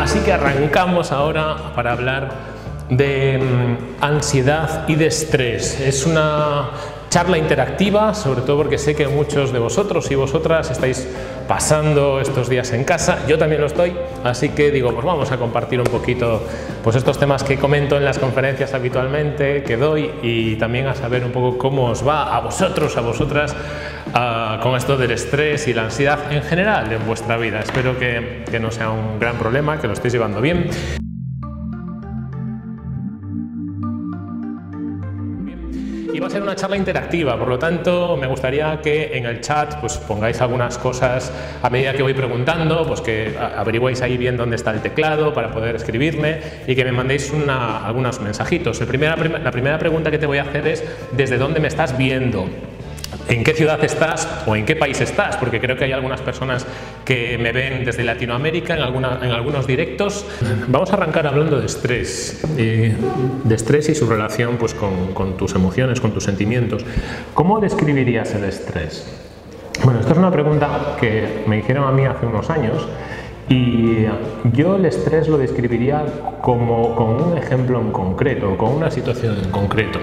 Así que arrancamos ahora para hablar de ansiedad y de estrés. Es una charla interactiva, sobre todo porque sé que muchos de vosotros y vosotras estáis pasando estos días en casa, yo también lo estoy, así que digo, pues vamos a compartir un poquito pues estos temas que comento en las conferencias habitualmente, que doy, y también a saber un poco cómo os va a vosotros, a vosotras, con esto del estrés y la ansiedad en general en vuestra vida. Espero que no sea un gran problema, que lo estéis llevando bien. Y va a ser una charla interactiva, por lo tanto me gustaría que en el chat pues pongáis algunas cosas a medida que voy preguntando, pues que averigüéis ahí bien dónde está el teclado para poder escribirme y que me mandéis algunos mensajitos. La primera pregunta que te voy a hacer es ¿desde dónde me estás viendo? ¿En qué ciudad estás o en qué país estás? Porque creo que hay algunas personas que me ven desde Latinoamérica en algunos directos. Vamos a arrancar hablando de estrés y su relación pues, con tus emociones, con tus sentimientos. ¿Cómo describirías el estrés? Bueno, esta es una pregunta que me hicieron a mí hace unos años y yo el estrés lo describiría con un ejemplo en concreto, con una situación en concreto.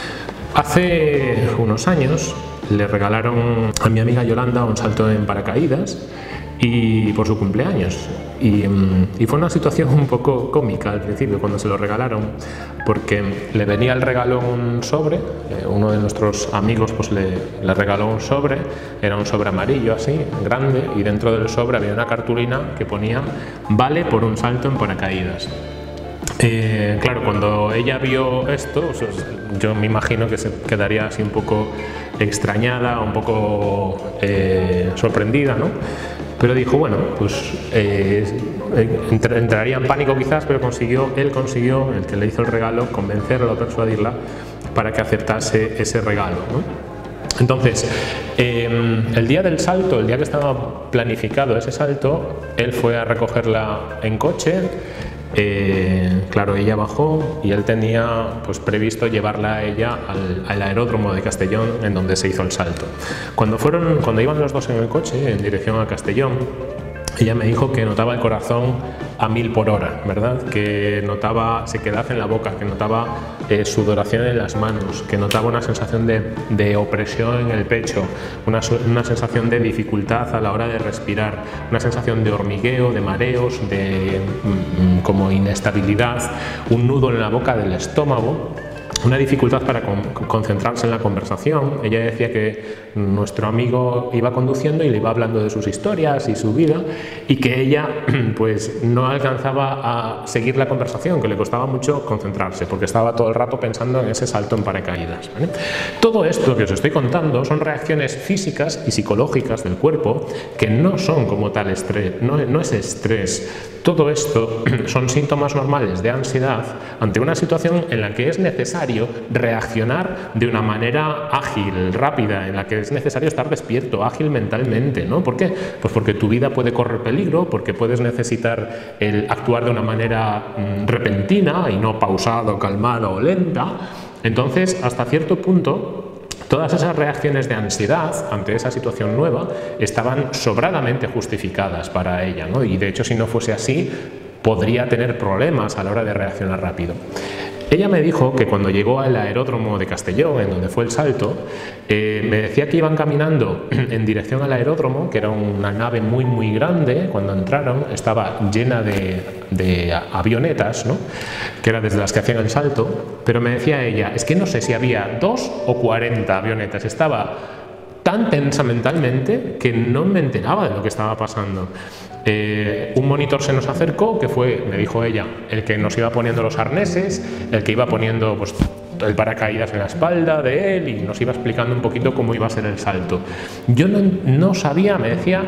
Hace unos años le regalaron a mi amiga Yolanda un salto en paracaídas y por su cumpleaños y fue una situación un poco cómica al principio cuando se lo regalaron, porque le venía el regalo un sobre, uno de nuestros amigos pues le regaló un sobre, era un sobre amarillo así, grande, y dentro del sobre había una cartulina que ponía "vale por un salto en paracaídas". Claro, cuando ella vio esto, yo me imagino que se quedaría así un poco extrañada, un poco sorprendida, ¿no? Pero dijo, bueno, pues entraría en pánico quizás, pero él consiguió, el que le hizo el regalo, convencerla o persuadirla para que aceptase ese regalo, ¿no? Entonces, el día del salto, el día que estaba planificado ese salto, él fue a recogerla en coche. Claro, ella bajó y él tenía pues previsto llevarla a ella al aeródromo de Castellón, en donde se hizo el salto. Cuando iban los dos en el coche en dirección a Castellón, ella me dijo que notaba el corazón a 1000 por hora, ¿verdad? Que notaba sequedad en la boca, que notaba sudoración en las manos, que notaba una sensación de opresión en el pecho, una sensación de dificultad a la hora de respirar, una sensación de hormigueo, de mareos, de como inestabilidad, un nudo en la boca del estómago, una dificultad para concentrarse en la conversación. Ella decía que nuestro amigo iba conduciendo y le iba hablando de sus historias y su vida, y que ella pues no alcanzaba a seguir la conversación, que le costaba mucho concentrarse porque estaba todo el rato pensando en ese salto en paracaídas, ¿vale? Todo esto que os estoy contando son reacciones físicas y psicológicas del cuerpo que no son como tal estrés, no es estrés. Todo esto son síntomas normales de ansiedad ante una situación en la que es necesario reaccionar de una manera ágil, rápida, en la que es necesario estar despierto, ágil mentalmente, ¿no? ¿Por qué? Pues porque tu vida puede correr peligro, porque puedes necesitar actuar de una manera repentina y no pausada, calmada o lenta. Entonces, hasta cierto punto, todas esas reacciones de ansiedad ante esa situación nueva estaban sobradamente justificadas para ella, ¿no? Y de hecho, si no fuese así, podría tener problemas a la hora de reaccionar rápido. Ella me dijo que cuando llegó al aeródromo de Castellón, en donde fue el salto, me decía que iban caminando en dirección al aeródromo, que era una nave muy muy grande. Cuando entraron estaba llena de avionetas, ¿no? Que era desde las que hacían el salto, pero me decía ella, es que no sé si había 2 o 40 avionetas, estaba tan tensa mentalmente que no me enteraba de lo que estaba pasando. Un monitor se nos acercó, que fue, me dijo ella, el que nos iba poniendo los arneses, el que iba poniendo pues, el paracaídas en la espalda de él, y nos iba explicando un poquito cómo iba a ser el salto. Yo no sabía, me decía,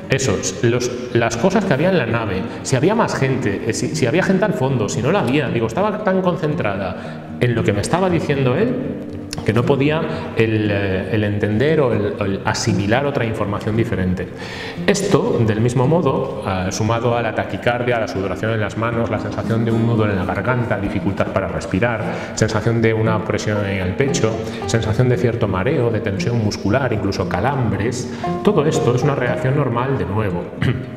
las cosas que había en la nave, si había más gente, si había gente al fondo, si no la había. Digo, estaba tan concentrada en lo que me estaba diciendo él que no podía el entender o el asimilar otra información diferente. Esto, del mismo modo, sumado a la taquicardia, a la sudoración en las manos, la sensación de un nudo en la garganta, dificultad para respirar, sensación de una presión en el pecho, sensación de cierto mareo, de tensión muscular, incluso calambres, todo esto es una reacción normal de nuevo.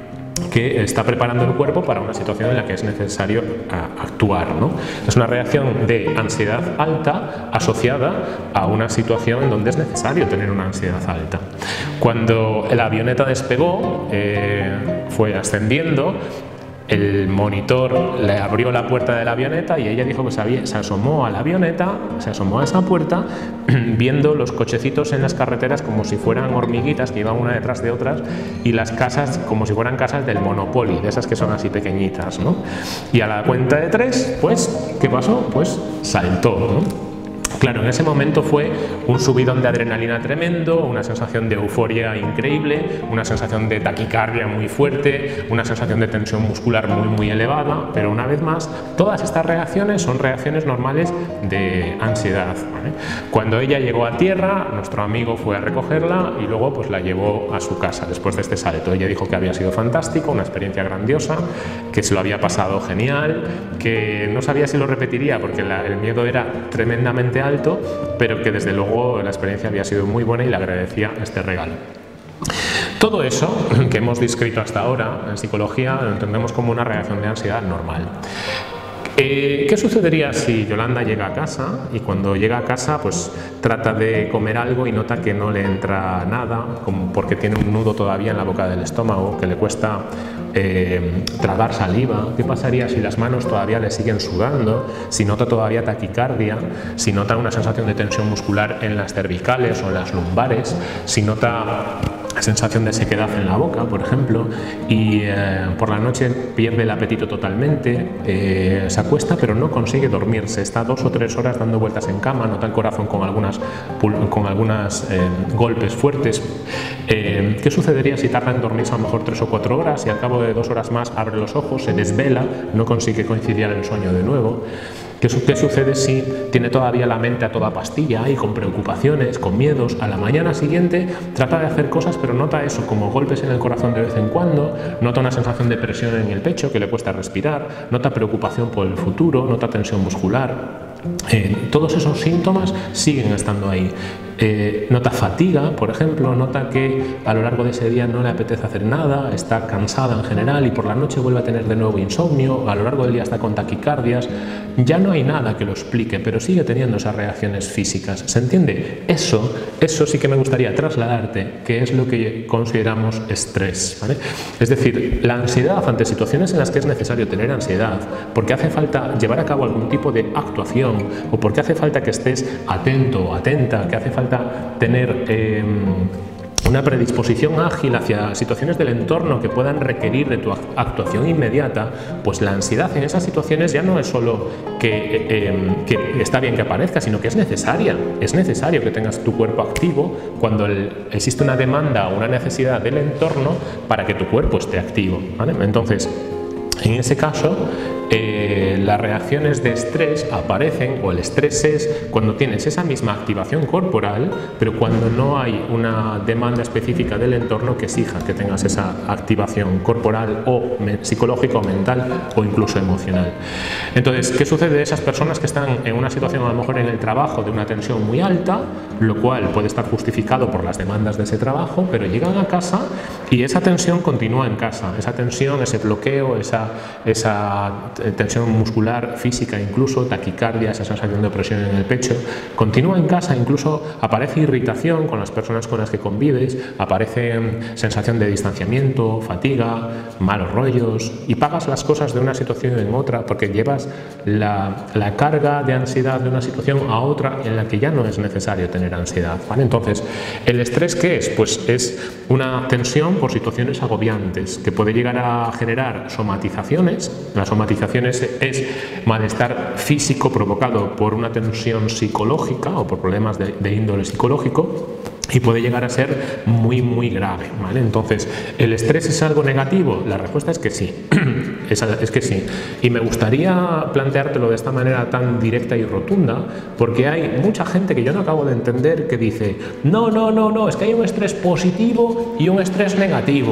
que está preparando el cuerpo para una situación en la que es necesario actuar, ¿no? Es una reacción de ansiedad alta asociada a una situación en donde es necesario tener una ansiedad alta. Cuando la avioneta despegó, fue ascendiendo, el monitor le abrió la puerta de la avioneta y ella dijo que se asomó a la avioneta, se asomó a esa puerta, viendo los cochecitos en las carreteras como si fueran hormiguitas que iban una detrás de otras, y las casas como si fueran casas del Monopoly, de esas que son así pequeñitas, ¿no? Y a la cuenta de 3, pues, ¿qué pasó? Pues saltó, ¿no? Claro, en ese momento fue un subidón de adrenalina tremendo, una sensación de euforia increíble, una sensación de taquicardia muy fuerte, una sensación de tensión muscular muy elevada, pero una vez más, todas estas reacciones son reacciones normales de ansiedad, ¿vale? Cuando ella llegó a tierra, nuestro amigo fue a recogerla y luego pues la llevó a su casa después de este salto. Ella dijo que había sido fantástico, una experiencia grandiosa, que se lo había pasado genial, que no sabía si lo repetiría porque el miedo era tremendamente alto, pero que desde luego la experiencia había sido muy buena y le agradecía este regalo. Todo eso que hemos descrito hasta ahora en psicología lo entendemos como una reacción de ansiedad normal. ¿Qué sucedería si Yolanda llega a casa y cuando llega a casa pues trata de comer algo y nota que no le entra nada, como porque tiene un nudo todavía en la boca del estómago, que le cuesta tragar saliva? ¿Qué pasaría si las manos todavía le siguen sudando, si nota todavía taquicardia, si nota una sensación de tensión muscular en las cervicales o en las lumbares, si nota sensación de sequedad en la boca, por ejemplo, y por la noche pierde el apetito totalmente, se acuesta pero no consigue dormirse, está 2 o 3 horas dando vueltas en cama, nota el corazón con algunos golpes fuertes? ¿Qué sucedería si tarda en dormirse a lo mejor 3 o 4 horas y al cabo de 2 horas más abre los ojos, se desvela, no consigue conciliar el sueño de nuevo? ¿Qué sucede si tiene todavía la mente a toda pastilla y con preocupaciones, con miedos? A la mañana siguiente trata de hacer cosas pero nota eso, como golpes en el corazón de vez en cuando, nota una sensación de presión en el pecho que le cuesta respirar, nota preocupación por el futuro, nota tensión muscular. Todos esos síntomas siguen estando ahí. Nota fatiga, por ejemplo, nota que a lo largo de ese día no le apetece hacer nada, está cansada en general y por la noche vuelve a tener de nuevo insomnio, a lo largo del día está con taquicardias. Ya no hay nada que lo explique, pero sigue teniendo esas reacciones físicas. ¿Se entiende? Eso sí que me gustaría trasladarte, que es lo que consideramos estrés, ¿vale? Es decir, la ansiedad ante situaciones en las que es necesario tener ansiedad, porque hace falta llevar a cabo algún tipo de actuación o porque hace falta que estés atento o atenta, que hace falta tener una predisposición ágil hacia situaciones del entorno que puedan requerir de tu actuación inmediata, pues la ansiedad en esas situaciones ya no es solo que está bien que aparezca, sino que es necesaria. Es necesario que tengas tu cuerpo activo cuando existe una demanda o una necesidad del entorno para que tu cuerpo esté activo, ¿vale? Entonces, en ese caso, las reacciones de estrés aparecen, o el estrés es cuando tienes esa misma activación corporal, pero cuando no hay una demanda específica del entorno que exija que tengas esa activación corporal o psicológica o mental o incluso emocional. Entonces, ¿qué sucede de esas personas que están en una situación a lo mejor en el trabajo de una tensión muy alta, lo cual puede estar justificado por las demandas de ese trabajo, pero llegan a casa y esa tensión continúa en casa, esa tensión, ese bloqueo, esa tensión muscular, física, incluso taquicardia, esa sensación de presión en el pecho, continúa en casa, incluso aparece irritación con las personas con las que convives, aparece sensación de distanciamiento, fatiga, malos rollos, y pagas las cosas de una situación en otra porque llevas la carga de ansiedad de una situación a otra en la que ya no es necesario tener ansiedad, ¿vale? Entonces, ¿el estrés qué es? Pues es una tensión por situaciones agobiantes que puede llegar a generar somatizaciones. Las somatizaciones es malestar físico provocado por una tensión psicológica o por problemas de índole psicológico, y puede llegar a ser muy grave, ¿vale? Entonces, ¿el estrés es algo negativo? La respuesta es que sí, es que sí. Y me gustaría planteártelo de esta manera tan directa y rotunda, porque hay mucha gente que yo no acabo de entender que dice, no, es que hay un estrés positivo y un estrés negativo.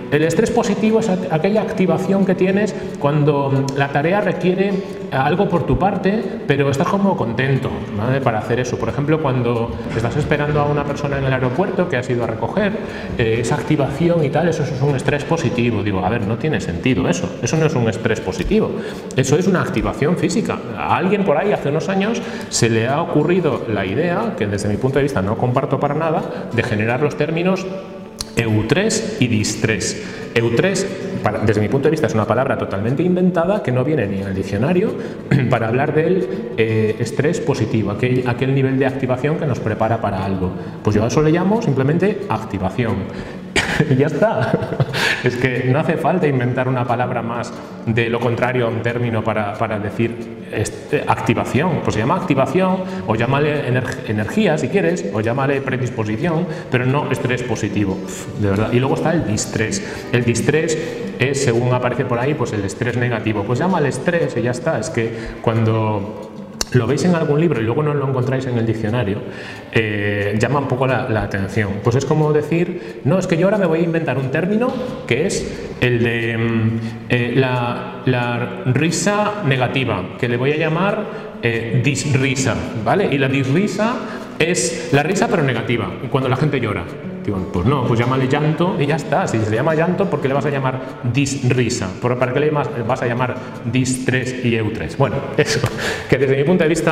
El estrés positivo es aquella activación que tienes cuando la tarea requiere algo por tu parte, pero estás como contento, ¿vale?, para hacer eso. Por ejemplo, cuando estás esperando a una persona en el aeropuerto que has ido a recoger, esa activación y tal, eso es un estrés positivo. Digo, a ver, no tiene sentido eso no es un estrés positivo, eso es una activación física. A alguien por ahí hace unos años se le ha ocurrido la idea, que desde mi punto de vista no comparto para nada, de generar los términos eustrés y distrés. Eustrés, desde mi punto de vista, es una palabra totalmente inventada que no viene ni en el diccionario para hablar del estrés positivo, aquel nivel de activación que nos prepara para algo. Pues yo a eso le llamo simplemente activación. Y ya está. Es que no hace falta inventar una palabra más de lo contrario a un término para decir activación. Pues se llama activación, o llámale energía si quieres, o llámale predisposición, pero no estrés positivo, de verdad. Y luego está el distrés. El distrés es, según aparece por ahí, pues el estrés negativo. Pues llámale estrés y ya está. Es que cuando lo veis en algún libro y luego no lo encontráis en el diccionario, llama un poco la atención. Pues es como decir, no, es que yo ahora me voy a inventar un término que es el de la risa negativa, que le voy a llamar disrisa, ¿vale? Y la disrisa es la risa pero negativa, cuando la gente llora. Digo, pues no, pues llámale llanto y ya está. Si se llama llanto, ¿por qué le vas a llamar disrisa? ¿Para qué le vas a llamar distrés y eustrés? Bueno, eso, que desde mi punto de vista,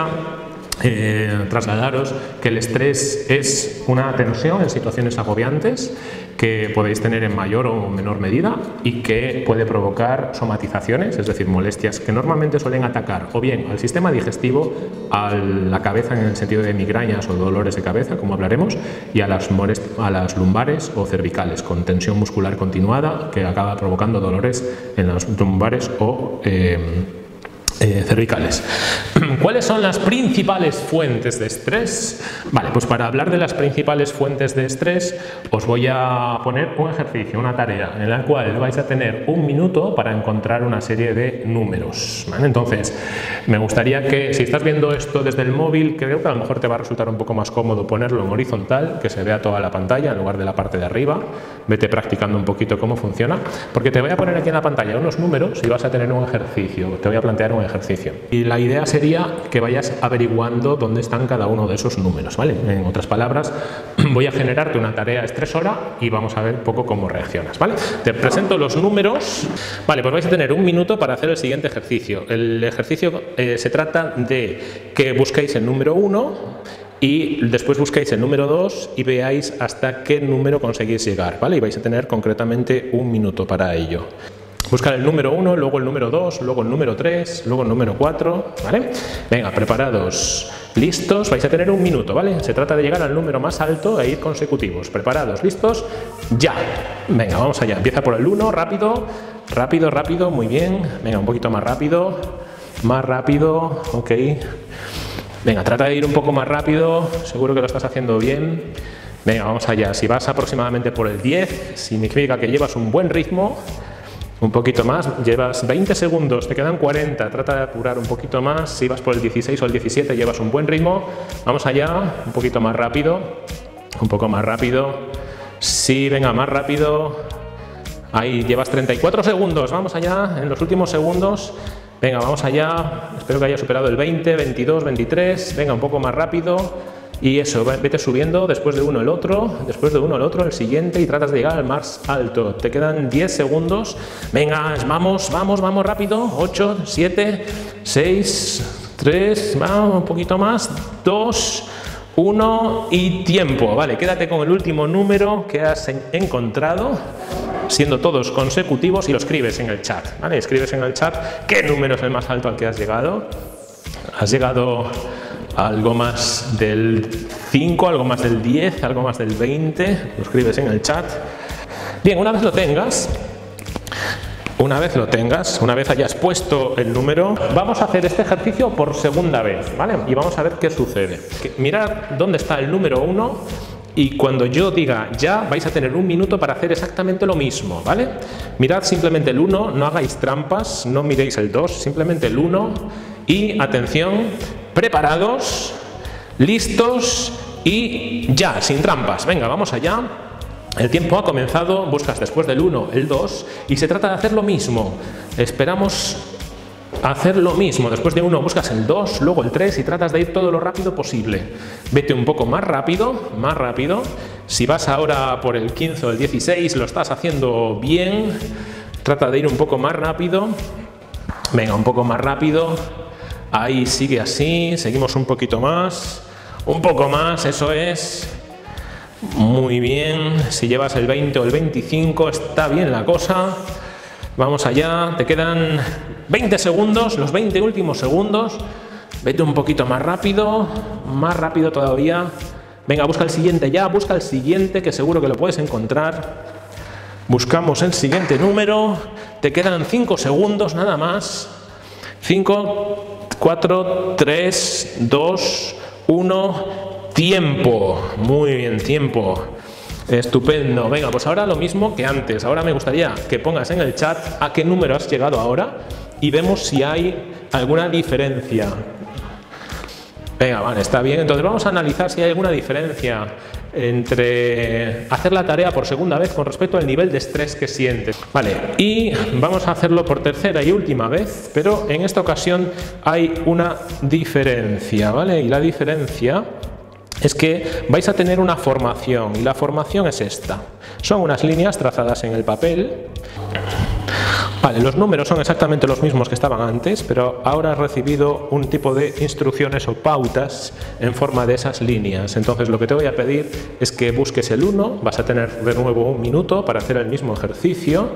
trasladaros que el estrés es una tensión en situaciones agobiantes que podéis tener en mayor o menor medida y que puede provocar somatizaciones, es decir, molestias que normalmente suelen atacar o bien al sistema digestivo, a la cabeza en el sentido de migrañas o dolores de cabeza, como hablaremos, y a las lumbares o cervicales, con tensión muscular continuada que acaba provocando dolores en las lumbares o cervicales. ¿Cuáles son las principales fuentes de estrés? Vale, pues para hablar de las principales fuentes de estrés os voy a poner un ejercicio, una tarea, en la cual vais a tener un minuto para encontrar una serie de números, ¿vale? Entonces, me gustaría que, si estás viendo esto desde el móvil, creo que a lo mejor te va a resultar un poco más cómodo ponerlo en horizontal, que se vea toda la pantalla en lugar de la parte de arriba. Vete practicando un poquito cómo funciona, porque te voy a poner aquí en la pantalla unos números y vas a tener un ejercicio, te voy a plantear un ejercicio. Y la idea sería que vayas averiguando dónde están cada uno de esos números, ¿vale? En otras palabras, voy a generarte una tarea estresora y vamos a ver un poco cómo reaccionas, ¿vale? Te presento los números. Vale, pues vais a tener un minuto para hacer el siguiente ejercicio. El ejercicio se trata de que busquéis el número 1 y después busquéis el número 2 y veáis hasta qué número conseguís llegar, ¿vale? Y vais a tener concretamente un minuto para ello. Buscar el número 1, luego el número 2, luego el número 3, luego el número 4, ¿vale? Venga, preparados, listos, vais a tener un minuto, ¿vale? Se trata de llegar al número más alto e ir consecutivos. Preparados, listos, ya. Venga, vamos allá. Empieza por el 1, rápido, rápido, rápido, muy bien. Venga, un poquito más rápido, ok. Venga, trata de ir un poco más rápido, seguro que lo estás haciendo bien. Venga, vamos allá. Si vas aproximadamente por el 10, significa que llevas un buen ritmo. Un poquito más, llevas 20 segundos, te quedan 40, trata de apurar un poquito más. Si vas por el 16 o el 17 llevas un buen ritmo. Vamos allá, un poquito más rápido, un poco más rápido. Sí, venga, más rápido. Ahí, llevas 34 segundos, vamos allá, en los últimos segundos. Venga, vamos allá, espero que hayas superado el 20, 22, 23, venga, un poco más rápido. Y eso, vete subiendo, después de uno el otro, después de uno el otro, el siguiente, y tratas de llegar al más alto. Te quedan 10 segundos. Venga, vamos, vamos, vamos rápido. 8, 7, 6, 3, vamos, un poquito más. 2, 1 y tiempo. Vale, quédate con el último número que has encontrado, siendo todos consecutivos, y lo escribes en el chat, ¿vale? Escribes en el chat qué número es el más alto al que has llegado. Has llegado algo más del 5, algo más del 10, algo más del 20, lo escribes en el chat. Bien, una vez lo tengas, una vez hayas puesto el número, vamos a hacer este ejercicio por segunda vez, ¿vale? Y vamos a ver qué sucede. Mirad dónde está el número 1 y cuando yo diga ya, vais a tener un minuto para hacer exactamente lo mismo, ¿vale? Mirad simplemente el 1, no hagáis trampas, no miréis el 2, simplemente el 1 y atención, preparados, listos y ya, sin trampas. Venga, vamos allá. El tiempo ha comenzado, buscas después del 1 el 2 y se trata de hacer lo mismo. Esperamos hacer lo mismo. Después de 1 buscas el 2, luego el 3 y tratas de ir todo lo rápido posible. Vete un poco más rápido, más rápido. Si vas ahora por el 15 o el 16 lo estás haciendo bien. Trata de ir un poco más rápido. Venga, un poco más rápido. Ahí sigue así, seguimos un poquito más. Un poco más, eso es. Muy bien. Si llevas el 20 o el 25 está bien la cosa. Vamos allá, te quedan 20 segundos, los 20 últimos segundos. Vete un poquito más rápido todavía. Venga, busca el siguiente ya, busca el siguiente que seguro que lo puedes encontrar. Buscamos el siguiente número. Te quedan 5 segundos nada más. 5, 4, 3, 2, 1. Tiempo. Muy bien, tiempo. Estupendo. Venga, pues ahora lo mismo que antes. Ahora me gustaría que pongas en el chat a qué número has llegado ahora y vemos si hay alguna diferencia. Venga, vale, está bien. Entonces vamos a analizar si hay alguna diferencia entre hacer la tarea por segunda vez con respecto al nivel de estrés que sientes. Vale, y vamos a hacerlo por tercera y última vez, pero en esta ocasión hay una diferencia, ¿vale? Y la diferencia es que vais a tener una formación y la formación es esta. Son unas líneas trazadas en el papel. Vale, los números son exactamente los mismos que estaban antes, pero ahora has recibido un tipo de instrucciones o pautas en forma de esas líneas. Entonces lo que te voy a pedir es que busques el 1, vas a tener de nuevo un minuto para hacer el mismo ejercicio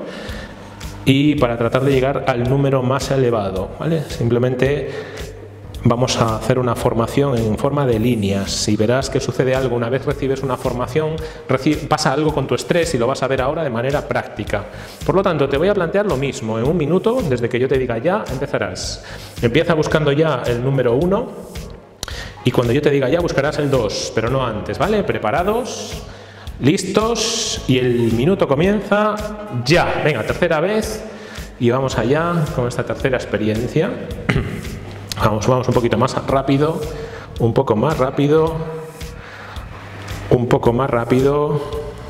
y para tratar de llegar al número más elevado, ¿vale? Simplemente vamos a hacer una formación en forma de líneas y verás que sucede algo. Una vez recibes una formación, pasa algo con tu estrés y lo vas a ver ahora de manera práctica. Por lo tanto, te voy a plantear lo mismo. En un minuto, desde que yo te diga ya, empezarás. Empieza buscando ya el número 1 y cuando yo te diga ya buscarás el 2, pero no antes, ¿vale? ¿Preparados? ¿Listos? Y el minuto comienza ya. Venga, tercera vez y vamos allá con esta tercera experiencia. Vamos un poquito más rápido, un poco más rápido, un poco más rápido.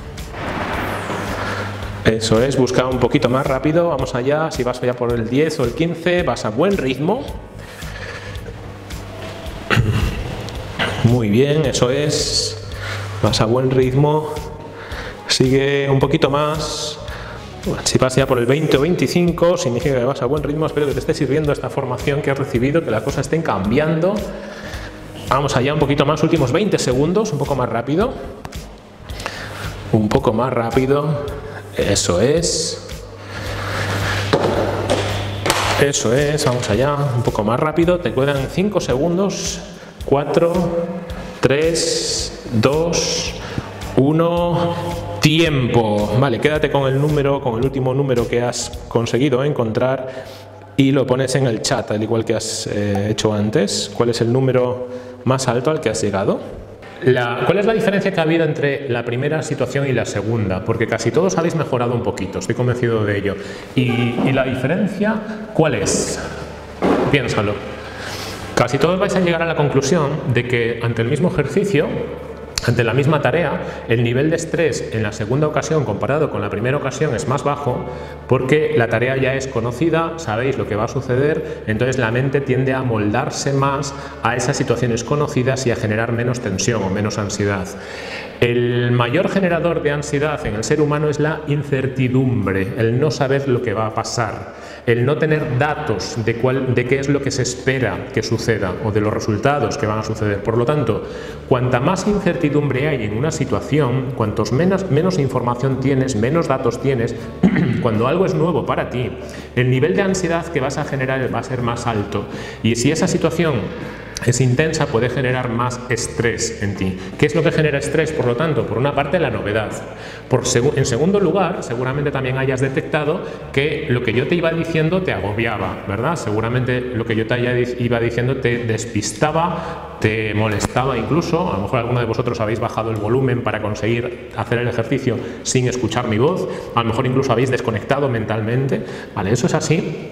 Eso es, busca un poquito más rápido, vamos allá. Si vas ya por el 10 o el 15, vas a buen ritmo. Muy bien, eso es, vas a buen ritmo. Sigue un poquito más. Si vas ya por el 20 o 25, significa que vas a buen ritmo. Espero que te esté sirviendo esta formación que has recibido, que las cosas estén cambiando. Vamos allá un poquito más, últimos 20 segundos, un poco más rápido. Un poco más rápido. Eso es. Eso es, vamos allá, un poco más rápido. Te quedan 5 segundos. 4, 3, 2, 1... Tiempo. Vale, quédate con el número, con el último número que has conseguido encontrar y lo pones en el chat, al igual que has hecho antes. ¿Cuál es el número más alto al que has llegado? ¿Cuál es la diferencia que ha habido entre la primera situación y la segunda? Porque casi todos habéis mejorado un poquito, estoy convencido de ello. ¿Y la diferencia cuál es? Piénsalo. Casi todos vais a llegar a la conclusión de que ante el mismo ejercicio, ante la misma tarea, el nivel de estrés en la segunda ocasión comparado con la primera ocasión es más bajo porque la tarea ya es conocida, sabéis lo que va a suceder, entonces la mente tiende a moldarse más a esas situaciones conocidas y a generar menos tensión o menos ansiedad. El mayor generador de ansiedad en el ser humano es la incertidumbre, el no saber lo que va a pasar, el no tener datos de qué es lo que se espera que suceda o de los resultados que van a suceder. Por lo tanto, cuanta más incertidumbre hay en una situación, cuantos menos información tienes, menos datos tienes, cuando algo es nuevo para ti, el nivel de ansiedad que vas a generar va a ser más alto. Y si esa situación es intensa, puede generar más estrés en ti. ¿Qué es lo que genera estrés, por lo tanto? Por una parte, la novedad. En segundo lugar, seguramente también hayas detectado que lo que yo te iba diciendo te agobiaba, ¿verdad? Seguramente lo que yo te iba diciendo te despistaba, te molestaba incluso. A lo mejor alguno de vosotros habéis bajado el volumen para conseguir hacer el ejercicio sin escuchar mi voz. A lo mejor incluso habéis desconectado mentalmente. Vale, eso es así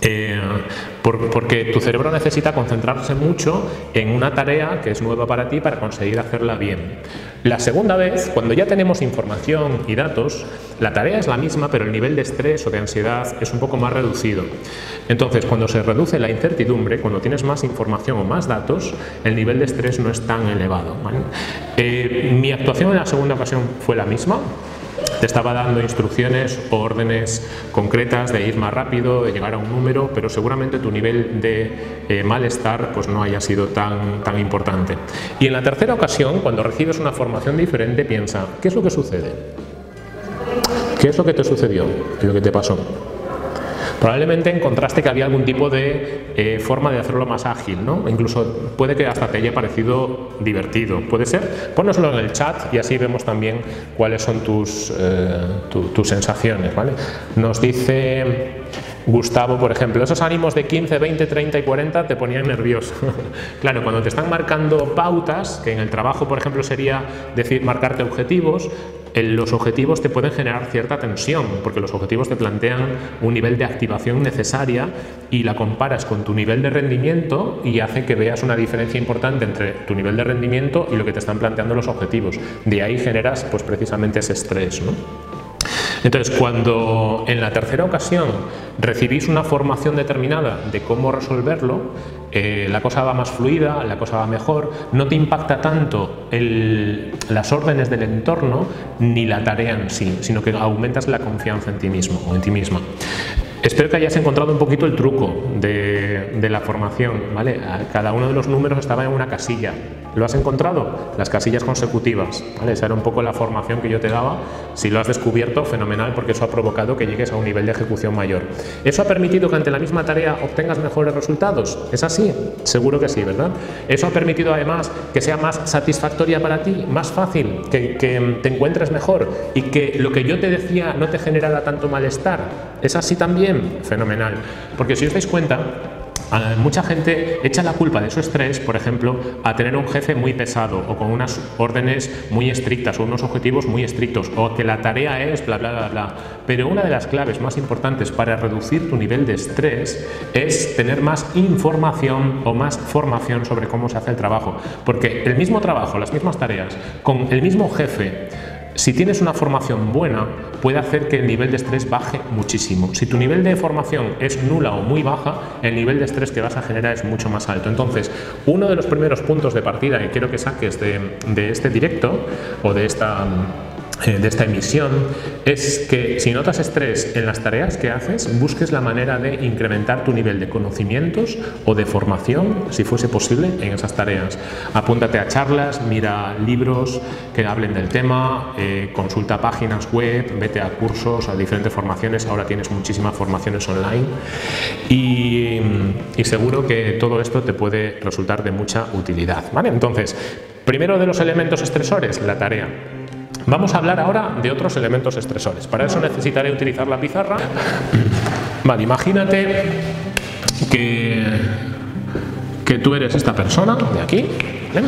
porque tu cerebro necesita concentrarse mucho en una tarea que es nueva para ti para conseguir hacerla bien. La segunda vez, cuando ya tenemos información y datos, la tarea es la misma, pero el nivel de estrés o de ansiedad es un poco más reducido. Entonces, cuando se reduce la incertidumbre, cuando tienes más información o más datos, el nivel de estrés no es tan elevado, ¿vale? Mi actuación en la segunda ocasión fue la misma. Te estaba dando instrucciones o órdenes concretas de ir más rápido, de llegar a un número, pero seguramente tu nivel de malestar pues no haya sido tan importante. Y en la tercera ocasión, cuando recibes una formación diferente, piensa, ¿qué es lo que sucede? ¿Qué es lo que te sucedió? ¿Qué es lo que te pasó? Probablemente encontraste que había algún tipo de forma de hacerlo más ágil, ¿no? Incluso puede que hasta te haya parecido divertido. ¿Puede ser? Pónoslo en el chat y así vemos también cuáles son tus sensaciones, ¿vale? Nos dice Gustavo, por ejemplo, esos ánimos de 15, 20, 30 y 40 te ponían nervioso. Claro, cuando te están marcando pautas, que en el trabajo, por ejemplo, sería decir marcarte objetivos, los objetivos te pueden generar cierta tensión, porque los objetivos te plantean un nivel de activación necesaria y la comparas con tu nivel de rendimiento y hace que veas una diferencia importante entre tu nivel de rendimiento y lo que te están planteando los objetivos. De ahí generas pues precisamente ese estrés, ¿no? Entonces, cuando en la tercera ocasión recibís una formación determinada de cómo resolverlo, la cosa va más fluida, la cosa va mejor, no te impacta tanto las órdenes del entorno ni la tarea en sí, sino que aumentas la confianza en ti mismo o en ti misma. Espero que hayas encontrado un poquito el truco de la formación, ¿vale? Cada uno de los números estaba en una casilla. ¿Lo has encontrado? Las casillas consecutivas, ¿vale? Esa era un poco la formación que yo te daba. Si lo has descubierto, fenomenal, porque eso ha provocado que llegues a un nivel de ejecución mayor. ¿Eso ha permitido que ante la misma tarea obtengas mejores resultados? ¿Es así? Seguro que sí, ¿verdad? ¿Eso ha permitido además que sea más satisfactoria para ti, más fácil, que te encuentres mejor y que lo que yo te decía no te generara tanto malestar? ¿Es así también? Fenomenal. Porque si os dais cuenta, mucha gente echa la culpa de su estrés, por ejemplo, a tener un jefe muy pesado o con unas órdenes muy estrictas o unos objetivos muy estrictos o que la tarea es bla bla bla bla. Pero una de las claves más importantes para reducir tu nivel de estrés es tener más información o más formación sobre cómo se hace el trabajo. Porque el mismo trabajo, las mismas tareas, con el mismo jefe, si tienes una formación buena, puede hacer que el nivel de estrés baje muchísimo. Si tu nivel de formación es nula o muy baja, el nivel de estrés que vas a generar es mucho más alto. Entonces, uno de los primeros puntos de partida que quiero que saques de este directo o de esta emisión es que si notas estrés en las tareas que haces, busques la manera de incrementar tu nivel de conocimientos o de formación, si fuese posible, en esas tareas. Apúntate a charlas, mira libros que hablen del tema, consulta páginas web, vete a cursos, a diferentes formaciones. Ahora tienes muchísimas formaciones online y seguro que todo esto te puede resultar de mucha utilidad, ¿vale? Entonces, primero de los elementos estresores, la tarea. Vamos a hablar ahora de otros elementos estresores. Para eso necesitaré utilizar la pizarra. Vale, imagínate que tú eres esta persona de aquí, ¿vale?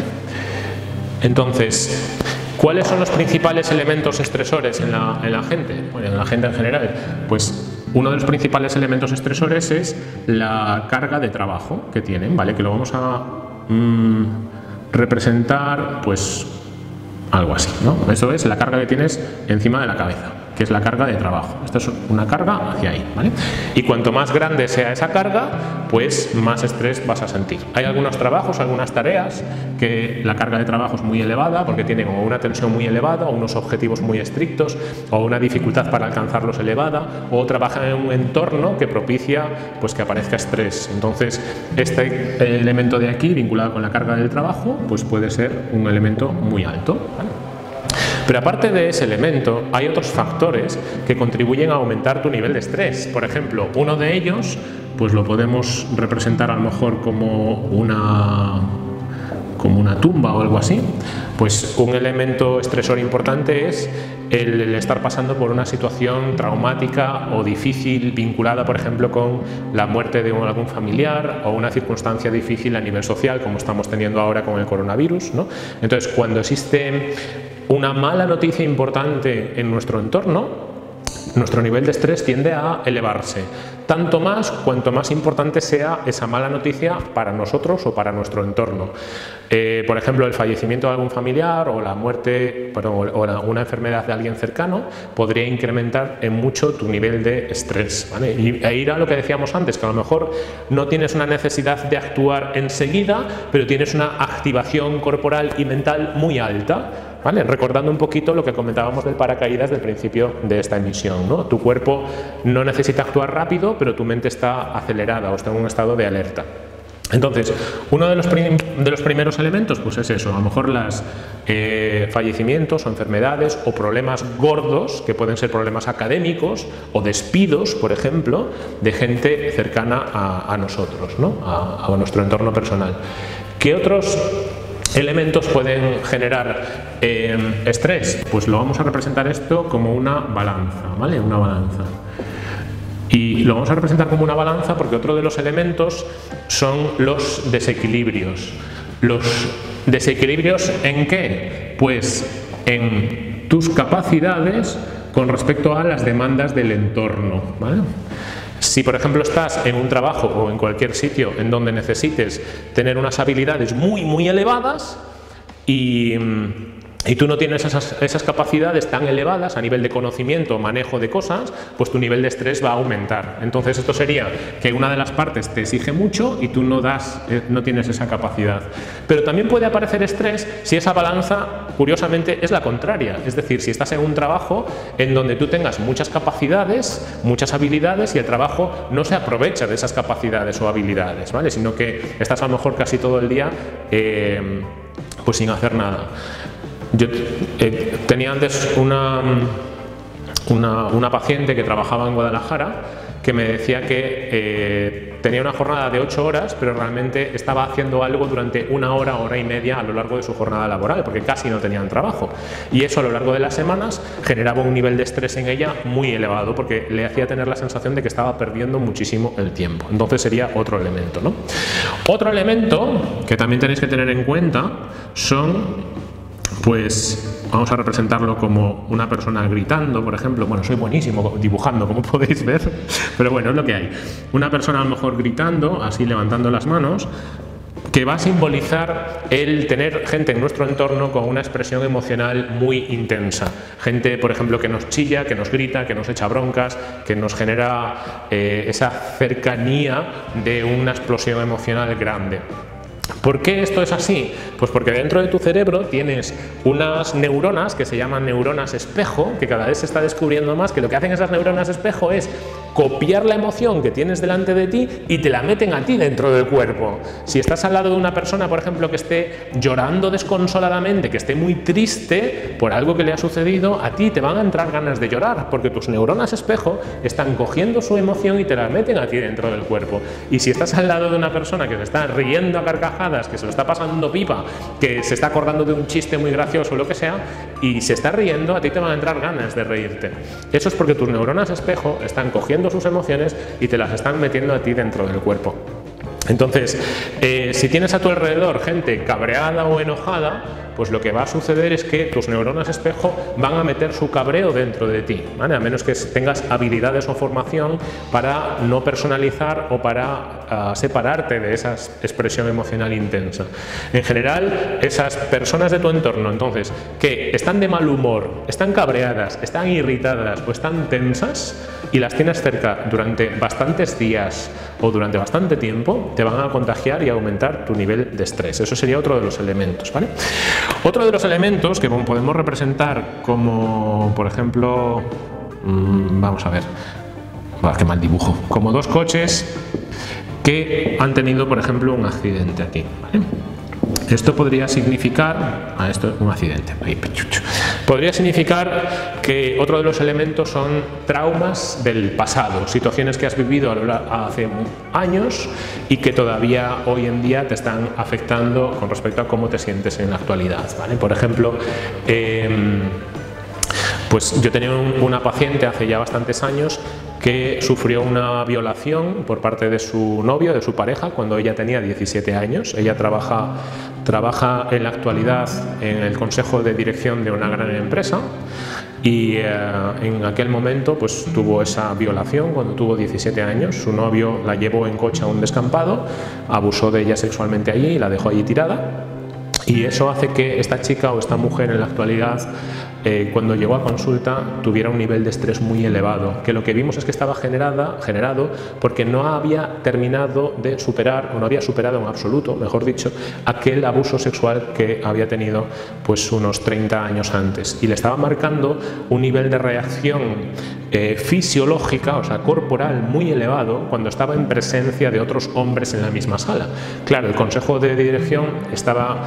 Entonces, ¿cuáles son los principales elementos estresores en la gente? Bueno, en la gente en general. Pues uno de los principales elementos estresores es la carga de trabajo que tienen, ¿vale? Que lo vamos a representar, pues, algo así, ¿no? Eso es la carga que tienes encima de la cabeza, que es la carga de trabajo. Esta es una carga hacia ahí, ¿vale? Y cuanto más grande sea esa carga, pues más estrés vas a sentir. Hay algunos trabajos, algunas tareas que la carga de trabajo es muy elevada porque tienen o una tensión muy elevada o unos objetivos muy estrictos o una dificultad para alcanzarlos elevada o trabajan en un entorno que propicia pues que aparezca estrés. Entonces, este elemento de aquí vinculado con la carga del trabajo pues puede ser un elemento muy alto, ¿vale? Pero aparte de ese elemento, hay otros factores que contribuyen a aumentar tu nivel de estrés. Por ejemplo, uno de ellos, pues lo podemos representar a lo mejor como una tumba o algo así. Pues un elemento estresor importante es el estar pasando por una situación traumática o difícil vinculada, por ejemplo, con la muerte de algún familiar o una circunstancia difícil a nivel social, como estamos teniendo ahora con el coronavirus, ¿no? Entonces, cuando existe una mala noticia importante en nuestro entorno, nuestro nivel de estrés tiende a elevarse, tanto más cuanto más importante sea esa mala noticia para nosotros o para nuestro entorno. Por ejemplo, el fallecimiento de algún familiar o la muerte o una enfermedad de alguien cercano podría incrementar en mucho tu nivel de estrés, ¿vale? E ir a lo que decíamos antes, que a lo mejor no tienes una necesidad de actuar enseguida, pero tienes una activación corporal y mental muy alta, ¿vale? Recordando un poquito lo que comentábamos del paracaídas del principio de esta emisión, ¿no? Tu cuerpo no necesita actuar rápido, pero tu mente está acelerada o está en un estado de alerta. Entonces, uno de los primeros elementos pues es eso, a lo mejor los fallecimientos o enfermedades o problemas gordos, que pueden ser problemas académicos o despidos, por ejemplo, de gente cercana a nosotros, ¿no? a nuestro entorno personal. ¿Qué otros elementos pueden generar estrés? Pues lo vamos a representar esto como una balanza, ¿vale? Una balanza. Y lo vamos a representar como una balanza porque otro de los elementos son los desequilibrios. ¿Los desequilibrios en qué? Pues en tus capacidades con respecto a las demandas del entorno, ¿vale? Si, por ejemplo, estás en un trabajo o en cualquier sitio en donde necesites tener unas habilidades muy elevadas y tú no tienes esas capacidades tan elevadas a nivel de conocimiento o manejo de cosas, pues tu nivel de estrés va a aumentar. Entonces esto sería que una de las partes te exige mucho y tú no tienes esa capacidad. Pero también puede aparecer estrés si esa balanza, curiosamente, es la contraria. Es decir, si estás en un trabajo en donde tú tengas muchas capacidades, muchas habilidades y el trabajo no se aprovecha de esas capacidades o habilidades, ¿vale? Sino que estás a lo mejor casi todo el día pues sin hacer nada. Yo tenía antes una paciente que trabajaba en Guadalajara que me decía que tenía una jornada de 8 horas, pero realmente estaba haciendo algo durante 1 hora, hora y media a lo largo de su jornada laboral, porque casi no tenían trabajo. Y eso a lo largo de las semanas generaba un nivel de estrés en ella muy elevado, porque le hacía tener la sensación de que estaba perdiendo muchísimo el tiempo. Entonces sería otro elemento, ¿no? Otro elemento que también tenéis que tener en cuenta son, pues vamos a representarlo como una persona gritando, por ejemplo. Bueno, soy buenísimo dibujando, como podéis ver, pero bueno, es lo que hay. Una persona a lo mejor gritando, así levantando las manos, que va a simbolizar el tener gente en nuestro entorno con una expresión emocional muy intensa. Gente, por ejemplo, que nos chilla, que nos grita, que nos echa broncas, que nos genera esa cercanía de una explosión emocional grande. ¿Por qué esto es así? Pues porque dentro de tu cerebro tienes unas neuronas que se llaman neuronas espejo, que cada vez se está descubriendo más que lo que hacen esas neuronas espejo es copiar la emoción que tienes delante de ti y te la meten a ti dentro del cuerpo. Si estás al lado de una persona, por ejemplo, que esté llorando desconsoladamente, que esté muy triste por algo que le ha sucedido, a ti te van a entrar ganas de llorar, porque tus neuronas espejo están cogiendo su emoción y te la meten a ti dentro del cuerpo. Y si estás al lado de una persona que se está riendo a carcajadas, que se lo está pasando pipa, que se está acordando de un chiste muy gracioso o lo que sea, y se está riendo, a ti te van a entrar ganas de reírte. Eso es porque tus neuronas espejo están cogiendo sus emociones y te las están metiendo a ti dentro del cuerpo. Entonces, si tienes a tu alrededor gente cabreada o enojada, pues lo que va a suceder es que tus neuronas espejo van a meter su cabreo dentro de ti, ¿vale? A menos que tengas habilidades o formación para no personalizar o para separarte de esa expresión emocional intensa. En general, esas personas de tu entorno, entonces, que están de mal humor, están cabreadas, están irritadas o están tensas y las tienes cerca durante bastantes días o durante bastante tiempo, te van a contagiar y aumentar tu nivel de estrés. Eso sería otro de los elementos, ¿vale? Otro de los elementos que podemos representar como, por ejemplo, vamos a ver, qué mal dibujo, como 2 coches que han tenido, por ejemplo, un accidente aquí, ¿vale? Esto podría significar, esto es un accidente, podría significar que otro de los elementos son traumas del pasado, situaciones que has vivido hace años y que todavía hoy en día te están afectando con respecto a cómo te sientes en la actualidad, ¿vale? Por ejemplo, pues yo tenía una paciente hace ya bastantes años que sufrió una violación por parte de su novio, de su pareja, cuando ella tenía 17 años. Ella trabaja en la actualidad en el consejo de dirección de una gran empresa y en aquel momento pues tuvo esa violación cuando tuvo 17 años. Su novio la llevó en coche a un descampado, abusó de ella sexualmente allí y la dejó allí tirada. Y eso hace que esta chica o esta mujer en la actualidad, cuando llegó a consulta, tuviera un nivel de estrés muy elevado, que lo que vimos es que estaba generado porque no había terminado de superar, o no había superado en absoluto, mejor dicho, aquel abuso sexual que había tenido pues unos 30 años antes, y le estaba marcando un nivel de reacción fisiológica, o sea, corporal muy elevado cuando estaba en presencia de otros hombres en la misma sala. Claro, el consejo de dirección estaba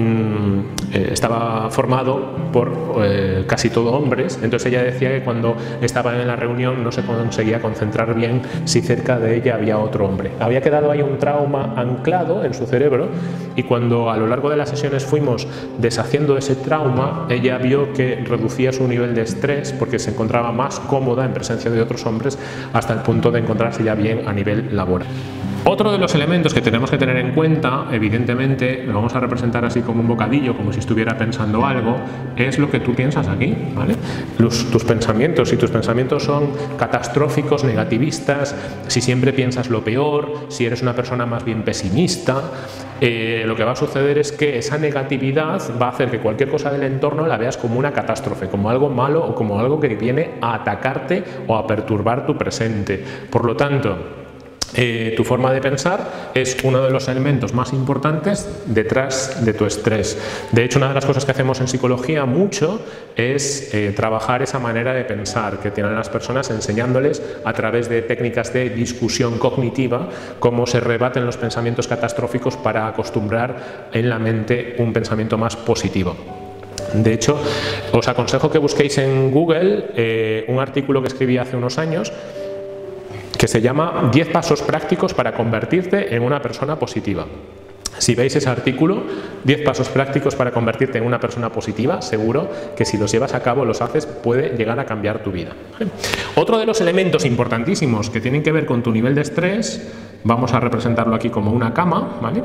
formado por casi todo hombres, entonces ella decía que cuando estaban en la reunión no se conseguía concentrar bien si cerca de ella había otro hombre. Había quedado ahí un trauma anclado en su cerebro, y cuando a lo largo de las sesiones fuimos deshaciendo ese trauma, ella vio que reducía su nivel de estrés porque se encontraba más cómoda en presencia de otros hombres, hasta el punto de encontrarse ya bien a nivel laboral. Otro de los elementos que tenemos que tener en cuenta, evidentemente, lo vamos a representar así como un bocadillo, como si estuviera pensando algo, es lo que tú piensas aquí, ¿vale? Tus pensamientos, si tus pensamientos son catastróficos, negativistas, si siempre piensas lo peor, si eres una persona más bien pesimista, lo que va a suceder es que esa negatividad va a hacer que cualquier cosa del entorno la veas como una catástrofe, como algo malo o como algo que viene a atacarte o a perturbar tu presente. Por lo tanto, tu forma de pensar es uno de los elementos más importantes detrás de tu estrés. De hecho, una de las cosas que hacemos en psicología mucho es trabajar esa manera de pensar que tienen las personas, enseñándoles a través de técnicas de discusión cognitiva cómo se rebaten los pensamientos catastróficos para acostumbrar en la mente un pensamiento más positivo. De hecho, os aconsejo que busquéis en Google un artículo que escribí hace unos años que se llama 10 pasos prácticos para convertirte en una persona positiva. Si veis ese artículo, 10 pasos prácticos para convertirte en una persona positiva, seguro que si los llevas a cabo, los haces, puede llegar a cambiar tu vida. Otro de los elementos importantísimos que tienen que ver con tu nivel de estrés, vamos a representarlo aquí como una cama, ¿vale?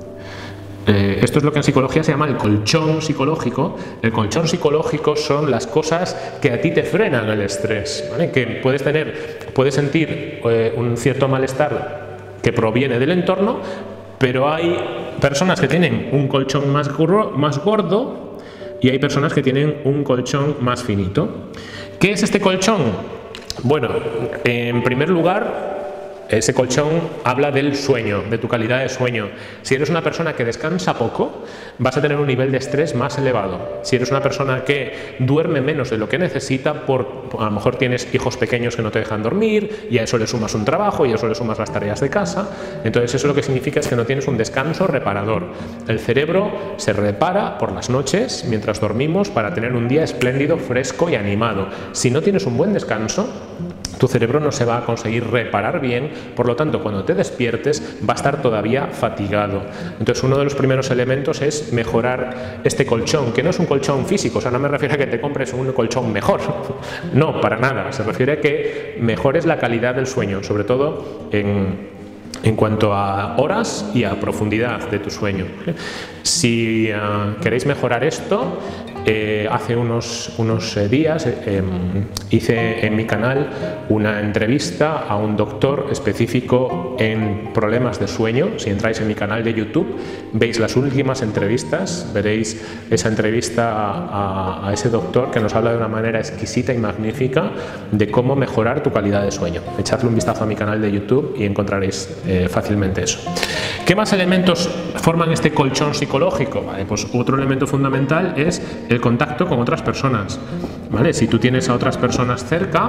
Esto es lo que en psicología se llama el colchón psicológico. El colchón psicológico son las cosas que a ti te frenan el estrés, ¿vale? Que puedes sentir un cierto malestar que proviene del entorno, pero hay personas que tienen un colchón más gordo y hay personas que tienen un colchón más finito. ¿Qué es este colchón? Bueno, en primer lugar, ese colchón habla del sueño, de tu calidad de sueño. Si eres una persona que descansa poco, vas a tener un nivel de estrés más elevado. Si eres una persona que duerme menos de lo que necesita, a lo mejor tienes hijos pequeños que no te dejan dormir, y a eso le sumas un trabajo, y a eso le sumas las tareas de casa, entonces eso lo que significa es que no tienes un descanso reparador. El cerebro se repara por las noches mientras dormimos para tener un día espléndido, fresco y animado. Si no tienes un buen descanso, tu cerebro no se va a conseguir reparar bien, por lo tanto, cuando te despiertes va a estar todavía fatigado. Entonces, uno de los primeros elementos es mejorar este colchón, que no es un colchón físico, o sea, no me refiero a que te compres un colchón mejor, no, para nada, se refiere a que mejores la calidad del sueño, sobre todo en cuanto a horas y a profundidad de tu sueño. Si queréis mejorar esto, hace unos días hice en mi canal una entrevista a un doctor específico en problemas de sueño. Si entráis en mi canal de YouTube, veis las últimas entrevistas, veréis esa entrevista a ese doctor que nos habla de una manera exquisita y magnífica de cómo mejorar tu calidad de sueño. Echadle un vistazo a mi canal de YouTube y encontraréis fácilmente eso. ¿Qué más elementos forman este colchón psicológico? Vale, pues otro elemento fundamental es el contacto con otras personas, ¿vale? Si tú tienes a otras personas cerca,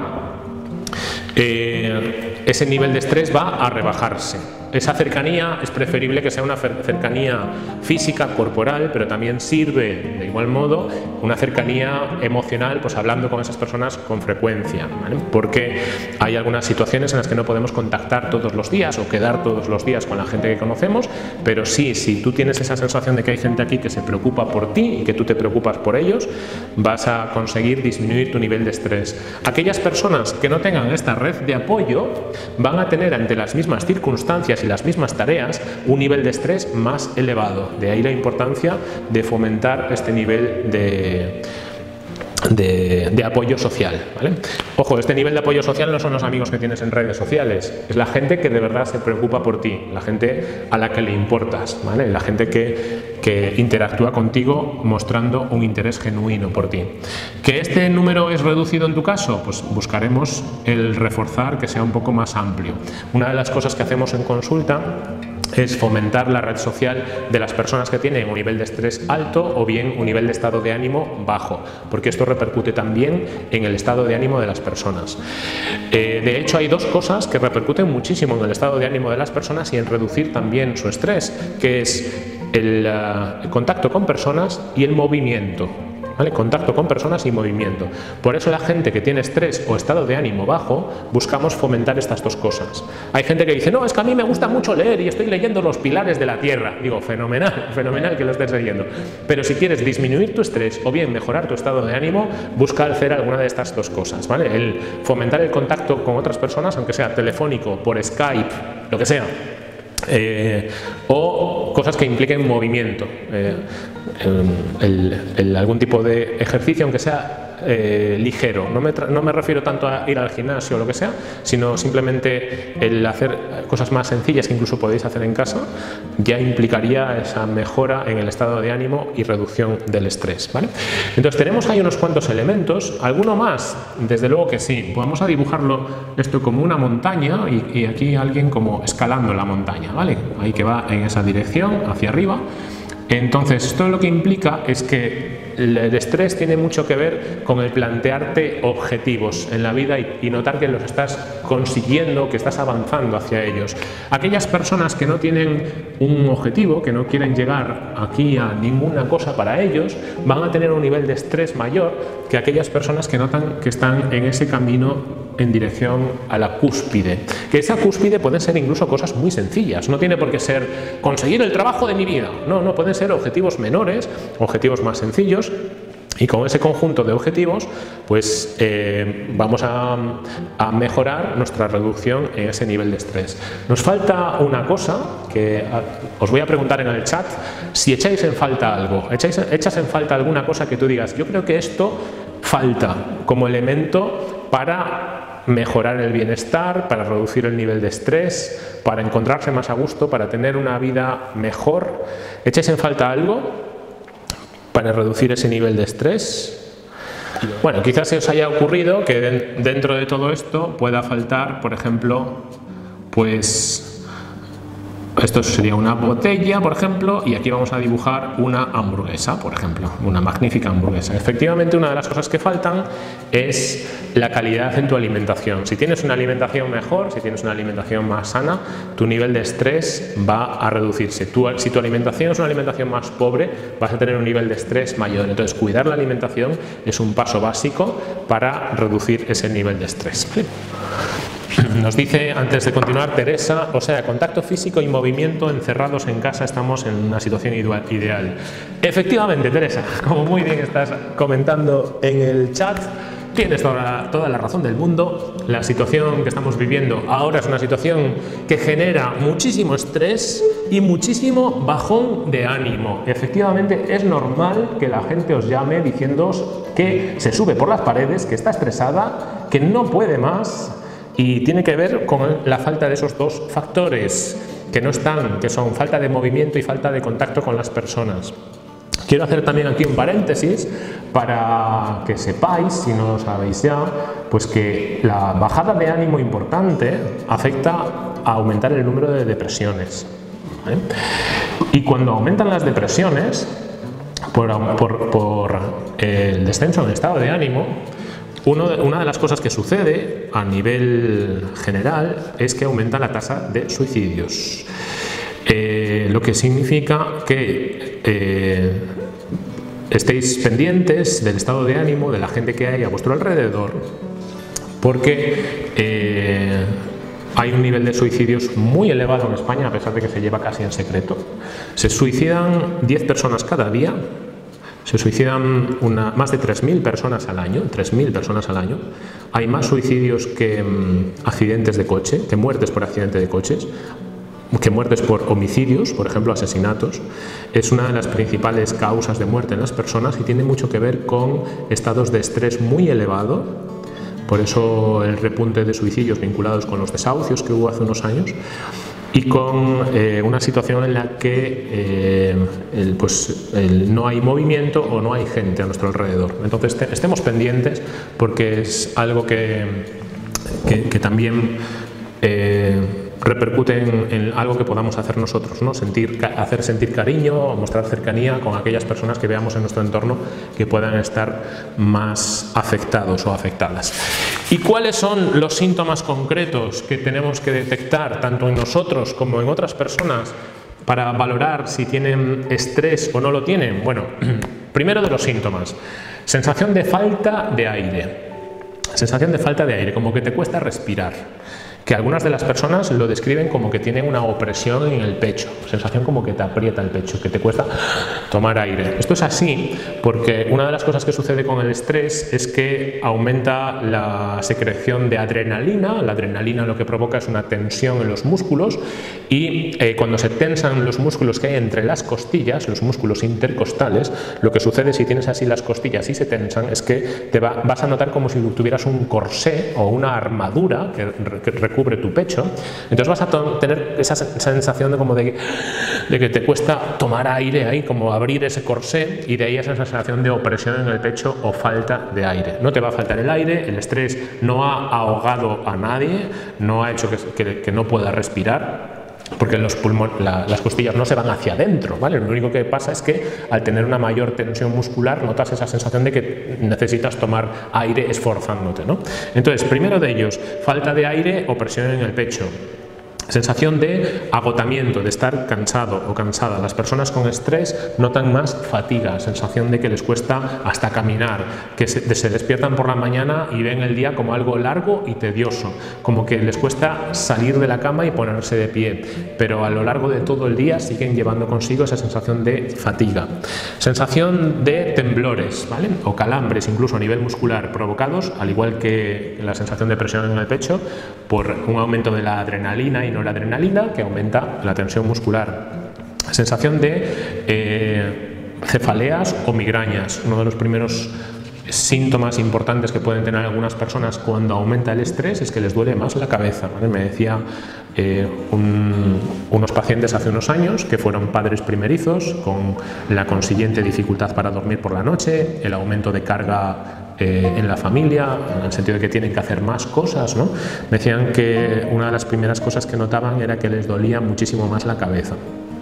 ese nivel de estrés va a rebajarse. Esa cercanía es preferible que sea una cercanía física, corporal, pero también sirve de igual modo una cercanía emocional, pues hablando con esas personas con frecuencia, ¿vale? Porque hay algunas situaciones en las que no podemos contactar todos los días o quedar todos los días con la gente que conocemos, pero sí, si tú tienes esa sensación de que hay gente aquí que se preocupa por ti y que tú te preocupas por ellos, vas a conseguir disminuir tu nivel de estrés. Aquellas personas que no tengan esta red de apoyo van a tener ante las mismas circunstancias y las mismas tareas un nivel de estrés más elevado. De ahí la importancia de fomentar este nivel de apoyo social, ¿vale? Ojo, este nivel de apoyo social no son los amigos que tienes en redes sociales, es la gente que de verdad se preocupa por ti, la gente a la que le importas, ¿vale? La gente que interactúa contigo mostrando un interés genuino por ti. ¿Que este número es reducido en tu caso? Pues buscaremos el reforzar que sea un poco más amplio. Una de las cosas que hacemos en consulta es fomentar la red social de las personas que tienen un nivel de estrés alto o bien un nivel de estado de ánimo bajo, porque esto repercute también en el estado de ánimo de las personas. De hecho, hay dos cosas que repercuten muchísimo en el estado de ánimo de las personas y en reducir también su estrés, que es el contacto con personas y el movimiento. ¿Vale? Contacto con personas y movimiento. Por eso la gente que tiene estrés o estado de ánimo bajo, buscamos fomentar estas dos cosas. Hay gente que dice, no, es que a mí me gusta mucho leer y estoy leyendo Los Pilares de la Tierra. Digo, fenomenal, fenomenal que lo estés leyendo. Pero si quieres disminuir tu estrés o bien mejorar tu estado de ánimo, busca hacer alguna de estas dos cosas, ¿vale? El fomentar el contacto con otras personas, aunque sea telefónico, por Skype, lo que sea. O cosas que impliquen movimiento, algún tipo de ejercicio, aunque sea ligero. No me refiero tanto a ir al gimnasio o lo que sea, sino simplemente el hacer cosas más sencillas que incluso podéis hacer en casa, ya implicaría esa mejora en el estado de ánimo y reducción del estrés, ¿vale? Entonces tenemos ahí unos cuantos elementos, alguno más, desde luego que sí. Vamos a dibujarlo esto como una montaña y aquí alguien como escalando la montaña, ¿vale? Ahí que va en esa dirección, hacia arriba. Entonces, esto lo que implica es que el estrés tiene mucho que ver con el plantearte objetivos en la vida y notar que los estás consiguiendo, que estás avanzando hacia ellos. Aquellas personas que no tienen un objetivo, que no quieren llegar aquí a ninguna cosa para ellos, van a tener un nivel de estrés mayor que aquellas personas que notan que están en ese camino en dirección a la cúspide. Que esa cúspide pueden ser incluso cosas muy sencillas, no tiene por qué ser conseguir el trabajo de mi vida, no, pueden ser objetivos menores, objetivos más sencillos, y con ese conjunto de objetivos pues vamos a mejorar nuestra reducción en ese nivel de estrés. Nos falta una cosa que os voy a preguntar en el chat, si echáis en falta algo, echas en falta alguna cosa que tú digas, yo creo que esto falta como elemento para mejorar el bienestar, para reducir el nivel de estrés, para encontrarse más a gusto, para tener una vida mejor. ¿Echáis en falta algo para reducir ese nivel de estrés? Bueno, quizás se os haya ocurrido que dentro de todo esto pueda faltar, por ejemplo, pues esto sería una botella, por ejemplo, y aquí vamos a dibujar una hamburguesa, por ejemplo, una magnífica hamburguesa. Efectivamente, una de las cosas que faltan es la calidad en tu alimentación. Si tienes una alimentación mejor, si tienes una alimentación más sana, tu nivel de estrés va a reducirse. Si tu alimentación es una alimentación más pobre, vas a tener un nivel de estrés mayor. Entonces, cuidar la alimentación es un paso básico para reducir ese nivel de estrés. Nos dice, antes de continuar, Teresa, o sea, contacto físico y movimiento encerrados en casa, estamos en una situación ideal. Efectivamente, Teresa, como muy bien estás comentando en el chat, tienes toda la razón del mundo. La situación que estamos viviendo ahora es una situación que genera muchísimo estrés y muchísimo bajón de ánimo. Efectivamente, es normal que la gente os llame diciéndoos que se sube por las paredes, que está estresada, que no puede más. Y tiene que ver con la falta de esos dos factores que no están, que son falta de movimiento y falta de contacto con las personas. Quiero hacer también aquí un paréntesis para que sepáis, si no lo sabéis ya, pues que la bajada de ánimo importante afecta a aumentar el número de depresiones, ¿vale? Y cuando aumentan las depresiones por el descenso en el estado de ánimo, una de las cosas que sucede a nivel general es que aumenta la tasa de suicidios, lo que significa que estéis pendientes del estado de ánimo de la gente que hay a vuestro alrededor, porque hay un nivel de suicidios muy elevado en España, a pesar de que se lleva casi en secreto. Se suicidan 10 personas cada día. Se suicidan más de 3.000 personas al año, 3.000 personas al año. Hay más suicidios que accidentes de coche, que muertes por accidente de coches. que muertes por homicidios, por ejemplo asesinatos, es una de las principales causas de muerte en las personas y tiene mucho que ver con estados de estrés muy elevado. Por eso el repunte de suicidios vinculados con los desahucios que hubo hace unos años, y con una situación en la que no hay movimiento o no hay gente a nuestro alrededor. Entonces estemos pendientes, porque es algo que también repercute en algo que podamos hacer nosotros, ¿no? Hacer sentir cariño, mostrar cercanía con aquellas personas que veamos en nuestro entorno que puedan estar más afectados o afectadas. ¿Y cuáles son los síntomas concretos que tenemos que detectar tanto en nosotros como en otras personas para valorar si tienen estrés o no lo tienen? Bueno, primero de los síntomas, sensación de falta de aire. Sensación de falta de aire, como que te cuesta respirar, que algunas de las personas lo describen como que tienen una opresión en el pecho, sensación como que te aprieta el pecho, que te cuesta tomar aire. Esto es así porque una de las cosas que sucede con el estrés es que aumenta la secreción de adrenalina. La adrenalina lo que provoca es una tensión en los músculos, y cuando se tensan los músculos que hay entre las costillas, los músculos intercostales, lo que sucede si tienes así las costillas y se tensan es que vas a notar como si tuvieras un corsé o una armadura que cubre tu pecho. Entonces vas a tener esa sensación de que te cuesta tomar aire ahí, como abrir ese corsé, y de ahí esa sensación de opresión en el pecho o falta de aire. No te va a faltar el aire, el estrés no ha ahogado a nadie, no ha hecho que no pueda respirar, porque los pulmones, las costillas no se van hacia adentro, ¿vale? Lo único que pasa es que al tener una mayor tensión muscular notas esa sensación de que necesitas tomar aire esforzándote, ¿no? Entonces, primero de ellos, falta de aire o presión en el pecho. Sensación de agotamiento, de estar cansado o cansada. Las personas con estrés notan más fatiga, sensación de que les cuesta hasta caminar, que se despiertan por la mañana y ven el día como algo largo y tedioso, como que les cuesta salir de la cama y ponerse de pie, pero a lo largo de todo el día siguen llevando consigo esa sensación de fatiga. Sensación de temblores, ¿vale? O calambres, incluso a nivel muscular, provocados, al igual que la sensación de presión en el pecho, por un aumento de la adrenalina y no la adrenalina, que aumenta la tensión muscular. Sensación de cefaleas o migrañas. Uno de los primeros síntomas importantes que pueden tener algunas personas cuando aumenta el estrés es que les duele más la cabeza, ¿vale? Me decía unos pacientes hace unos años que fueron padres primerizos, con la consiguiente dificultad para dormir por la noche, el aumento de carga en la familia, en el sentido de que tienen que hacer más cosas, ¿no? Me decían que una de las primeras cosas que notaban era que les dolía muchísimo más la cabeza.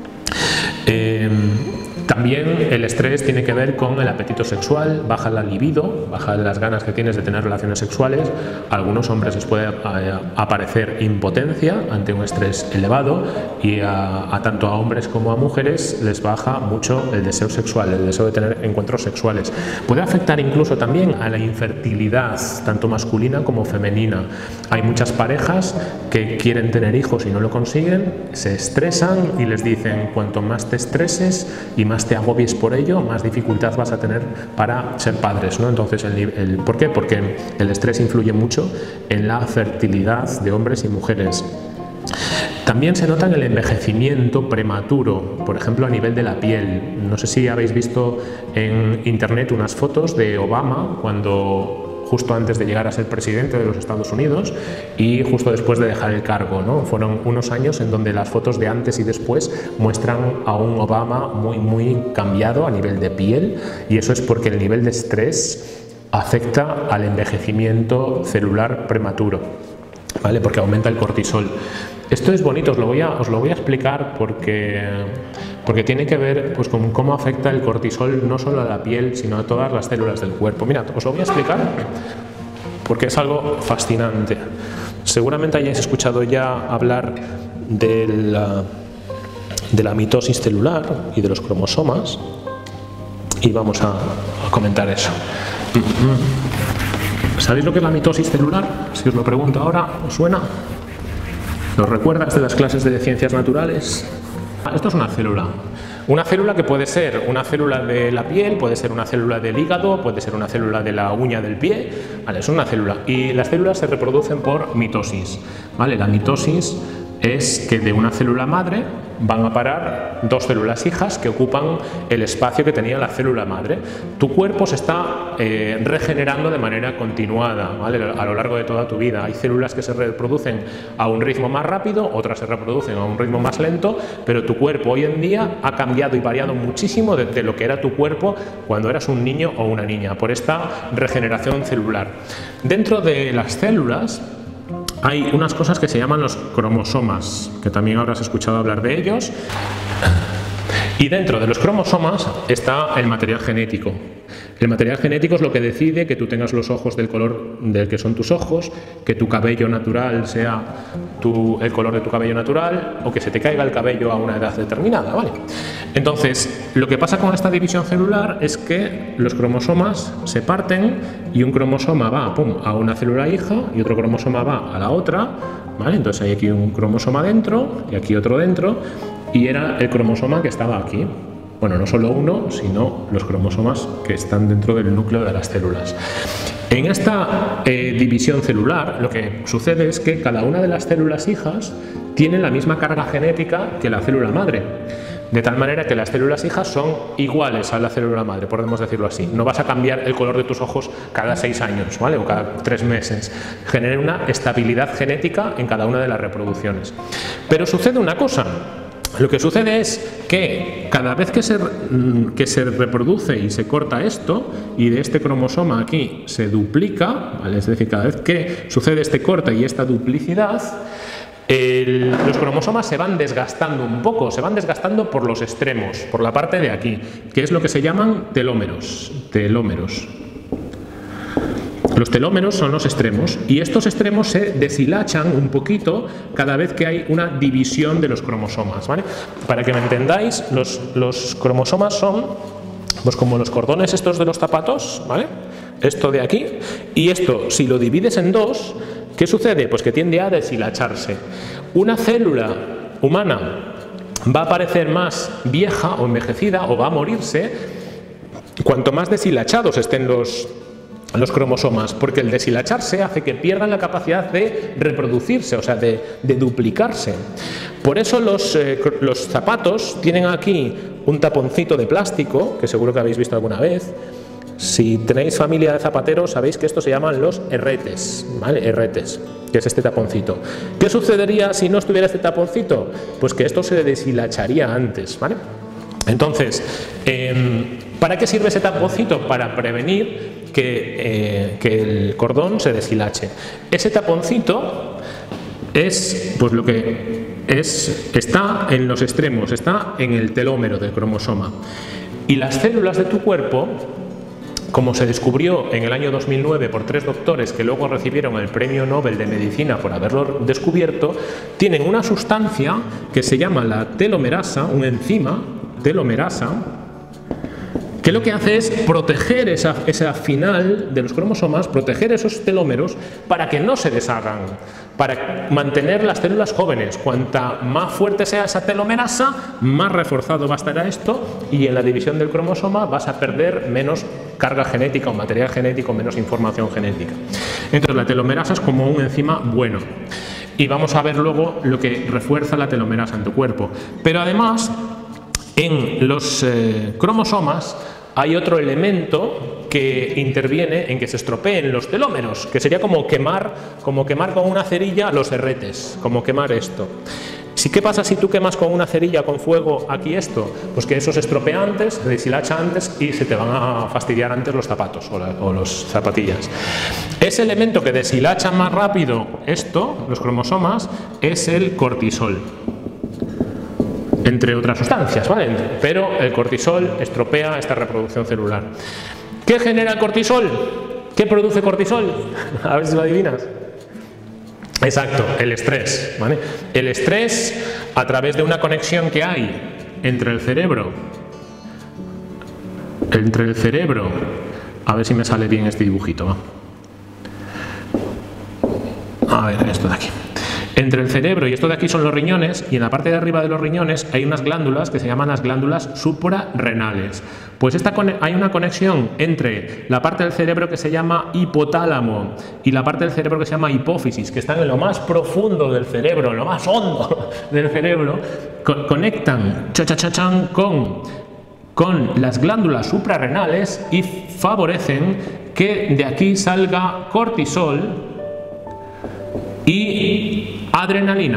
También el estrés tiene que ver con el apetito sexual, baja la libido, baja las ganas que tienes de tener relaciones sexuales. A algunos hombres les puede aparecer impotencia ante un estrés elevado, y tanto a hombres como a mujeres les baja mucho el deseo sexual, el deseo de tener encuentros sexuales. Puede afectar incluso también a la infertilidad, tanto masculina como femenina. Hay muchas parejas que quieren tener hijos y no lo consiguen, se estresan y les dicen: cuanto más te estreses y más te agobies por ello, más dificultad vas a tener para ser padres, ¿no? Entonces, ¿por qué? Porque el estrés influye mucho en la fertilidad de hombres y mujeres. También se nota en el envejecimiento prematuro, por ejemplo a nivel de la piel. No sé si habéis visto en internet unas fotos de Obama justo antes de llegar a ser presidente de los Estados Unidos y justo después de dejar el cargo, ¿no? Fueron unos años en donde las fotos de antes y después muestran a un Obama muy cambiado a nivel de piel, y eso es porque el nivel de estrés afecta al envejecimiento celular prematuro, ¿vale? Porque aumenta el cortisol. Esto es bonito, os lo voy a explicar porque tiene que ver pues con cómo afecta el cortisol no solo a la piel, sino a todas las células del cuerpo. Mirad, os lo voy a explicar porque es algo fascinante. Seguramente hayáis escuchado ya hablar de la mitosis celular y de los cromosomas, y vamos a comentar eso. ¿Sabéis lo que es la mitosis celular? Si os lo pregunto ahora, ¿os suena? ¿Lo recuerdas de las clases de ciencias naturales? Esto es una célula. Una célula que puede ser una célula de la piel, puede ser una célula del hígado, puede ser una célula de la uña del pie, ¿vale? Es una célula. Y las células se reproducen por mitosis, ¿vale? La mitosis es que de una célula madre van a parar dos células hijas que ocupan el espacio que tenía la célula madre. Tu cuerpo se está regenerando de manera continuada, ¿vale? A lo largo de toda tu vida. Hay células que se reproducen a un ritmo más rápido, otras se reproducen a un ritmo más lento, pero tu cuerpo hoy en día ha cambiado y variado muchísimo de lo que era tu cuerpo cuando eras un niño o una niña, por esta regeneración celular. Dentro de las células hay unas cosas que se llaman los cromosomas, que también habrás escuchado hablar de ellos. Y dentro de los cromosomas está el material genético. El material genético es lo que decide que tú tengas los ojos del color del que son tus ojos, que tu cabello natural sea el color de tu cabello natural, o que se te caiga el cabello a una edad determinada, ¿vale? Entonces, lo que pasa con esta división celular es que los cromosomas se parten y un cromosoma va a una célula hija y otro cromosoma va a la otra, ¿vale? Entonces hay aquí un cromosoma dentro y aquí otro dentro, y era el cromosoma que estaba aquí. Bueno, no solo uno, sino los cromosomas que están dentro del núcleo de las células. En esta división celular, lo que sucede es que cada una de las células hijas tiene la misma carga genética que la célula madre. De tal manera que las células hijas son iguales a la célula madre, podemos decirlo así. No vas a cambiar el color de tus ojos cada 6 años, ¿vale? O cada 3 meses. Genera una estabilidad genética en cada una de las reproducciones. Pero sucede una cosa. Lo que sucede es que cada vez que se reproduce y se corta esto, y de este cromosoma aquí se duplica, ¿vale? Es decir, cada vez que sucede este corte y esta duplicidad, los cromosomas se van desgastando un poco, se van desgastando por los extremos, por la parte de aquí, que es lo que se llaman telómeros. Los telómeros son los extremos, y estos extremos se deshilachan un poquito cada vez que hay una división de los cromosomas, ¿vale? Para que me entendáis, los cromosomas son pues como los cordones estos de los zapatos, ¿vale? Esto de aquí, y esto, si lo divides en dos, ¿qué sucede? Pues que tiende a deshilacharse. Una célula humana va a parecer más vieja o envejecida, o va a morirse, cuanto más deshilachados estén los cromosomas, porque el deshilacharse hace que pierdan la capacidad de reproducirse, o sea, de duplicarse. Por eso los zapatos tienen aquí un taponcito de plástico, que seguro que habéis visto alguna vez. Si tenéis familia de zapateros, sabéis que estos se llaman los herretes, ¿vale? Herretes, que es este taponcito. ¿Qué sucedería si no estuviera este taponcito? Pues que esto se deshilacharía antes, ¿vale? Entonces, ¿para qué sirve ese taponcito? Para prevenir que el cordón se deshilache. Ese taponcito es, pues lo que está en los extremos, está en el telómero del cromosoma. Y las células de tu cuerpo, como se descubrió en el año 2009 por 3 doctores que luego recibieron el Premio Nobel de Medicina por haberlo descubierto, tienen una sustancia que se llama la telomerasa, un enzima, telomerasa, que lo que hace es proteger esa final de los cromosomas, proteger esos telómeros para que no se deshagan, para mantener las células jóvenes. Cuanta más fuerte sea esa telomerasa, más reforzado va a estar esto, y en la división del cromosoma vas a perder menos carga genética o material genético, menos información genética. Entonces la telomerasa es como un enzima bueno. Y vamos a ver luego lo que refuerza la telomerasa en tu cuerpo. Pero además, en los cromosomas hay otro elemento que interviene en que se estropeen los telómeros, que sería como quemar con una cerilla los herretes, como quemar esto. ¿Qué pasa si tú quemas con una cerilla, con fuego, aquí esto? Pues que eso se estropea antes, se deshilacha antes y se te van a fastidiar antes los zapatos o las zapatillas. Ese elemento que deshilacha más rápido esto, los cromosomas, es el cortisol, entre otras sustancias, ¿vale? Pero el cortisol estropea esta reproducción celular. ¿Qué genera el cortisol? ¿Qué produce cortisol? A ver si lo adivinas. Exacto, el estrés, ¿vale? El estrés, a través de una conexión que hay entre el cerebro, a ver si me sale bien este dibujito, ¿va? A ver, esto de aquí. Entre el cerebro y esto de aquí son los riñones, y en la parte de arriba de los riñones hay unas glándulas que se llaman las glándulas suprarrenales. Pues hay una conexión entre la parte del cerebro que se llama hipotálamo y la parte del cerebro que se llama hipófisis, que están en lo más profundo del cerebro, en lo más hondo del cerebro, conectan con las glándulas suprarrenales y favorecen que de aquí salga cortisol y adrenalina.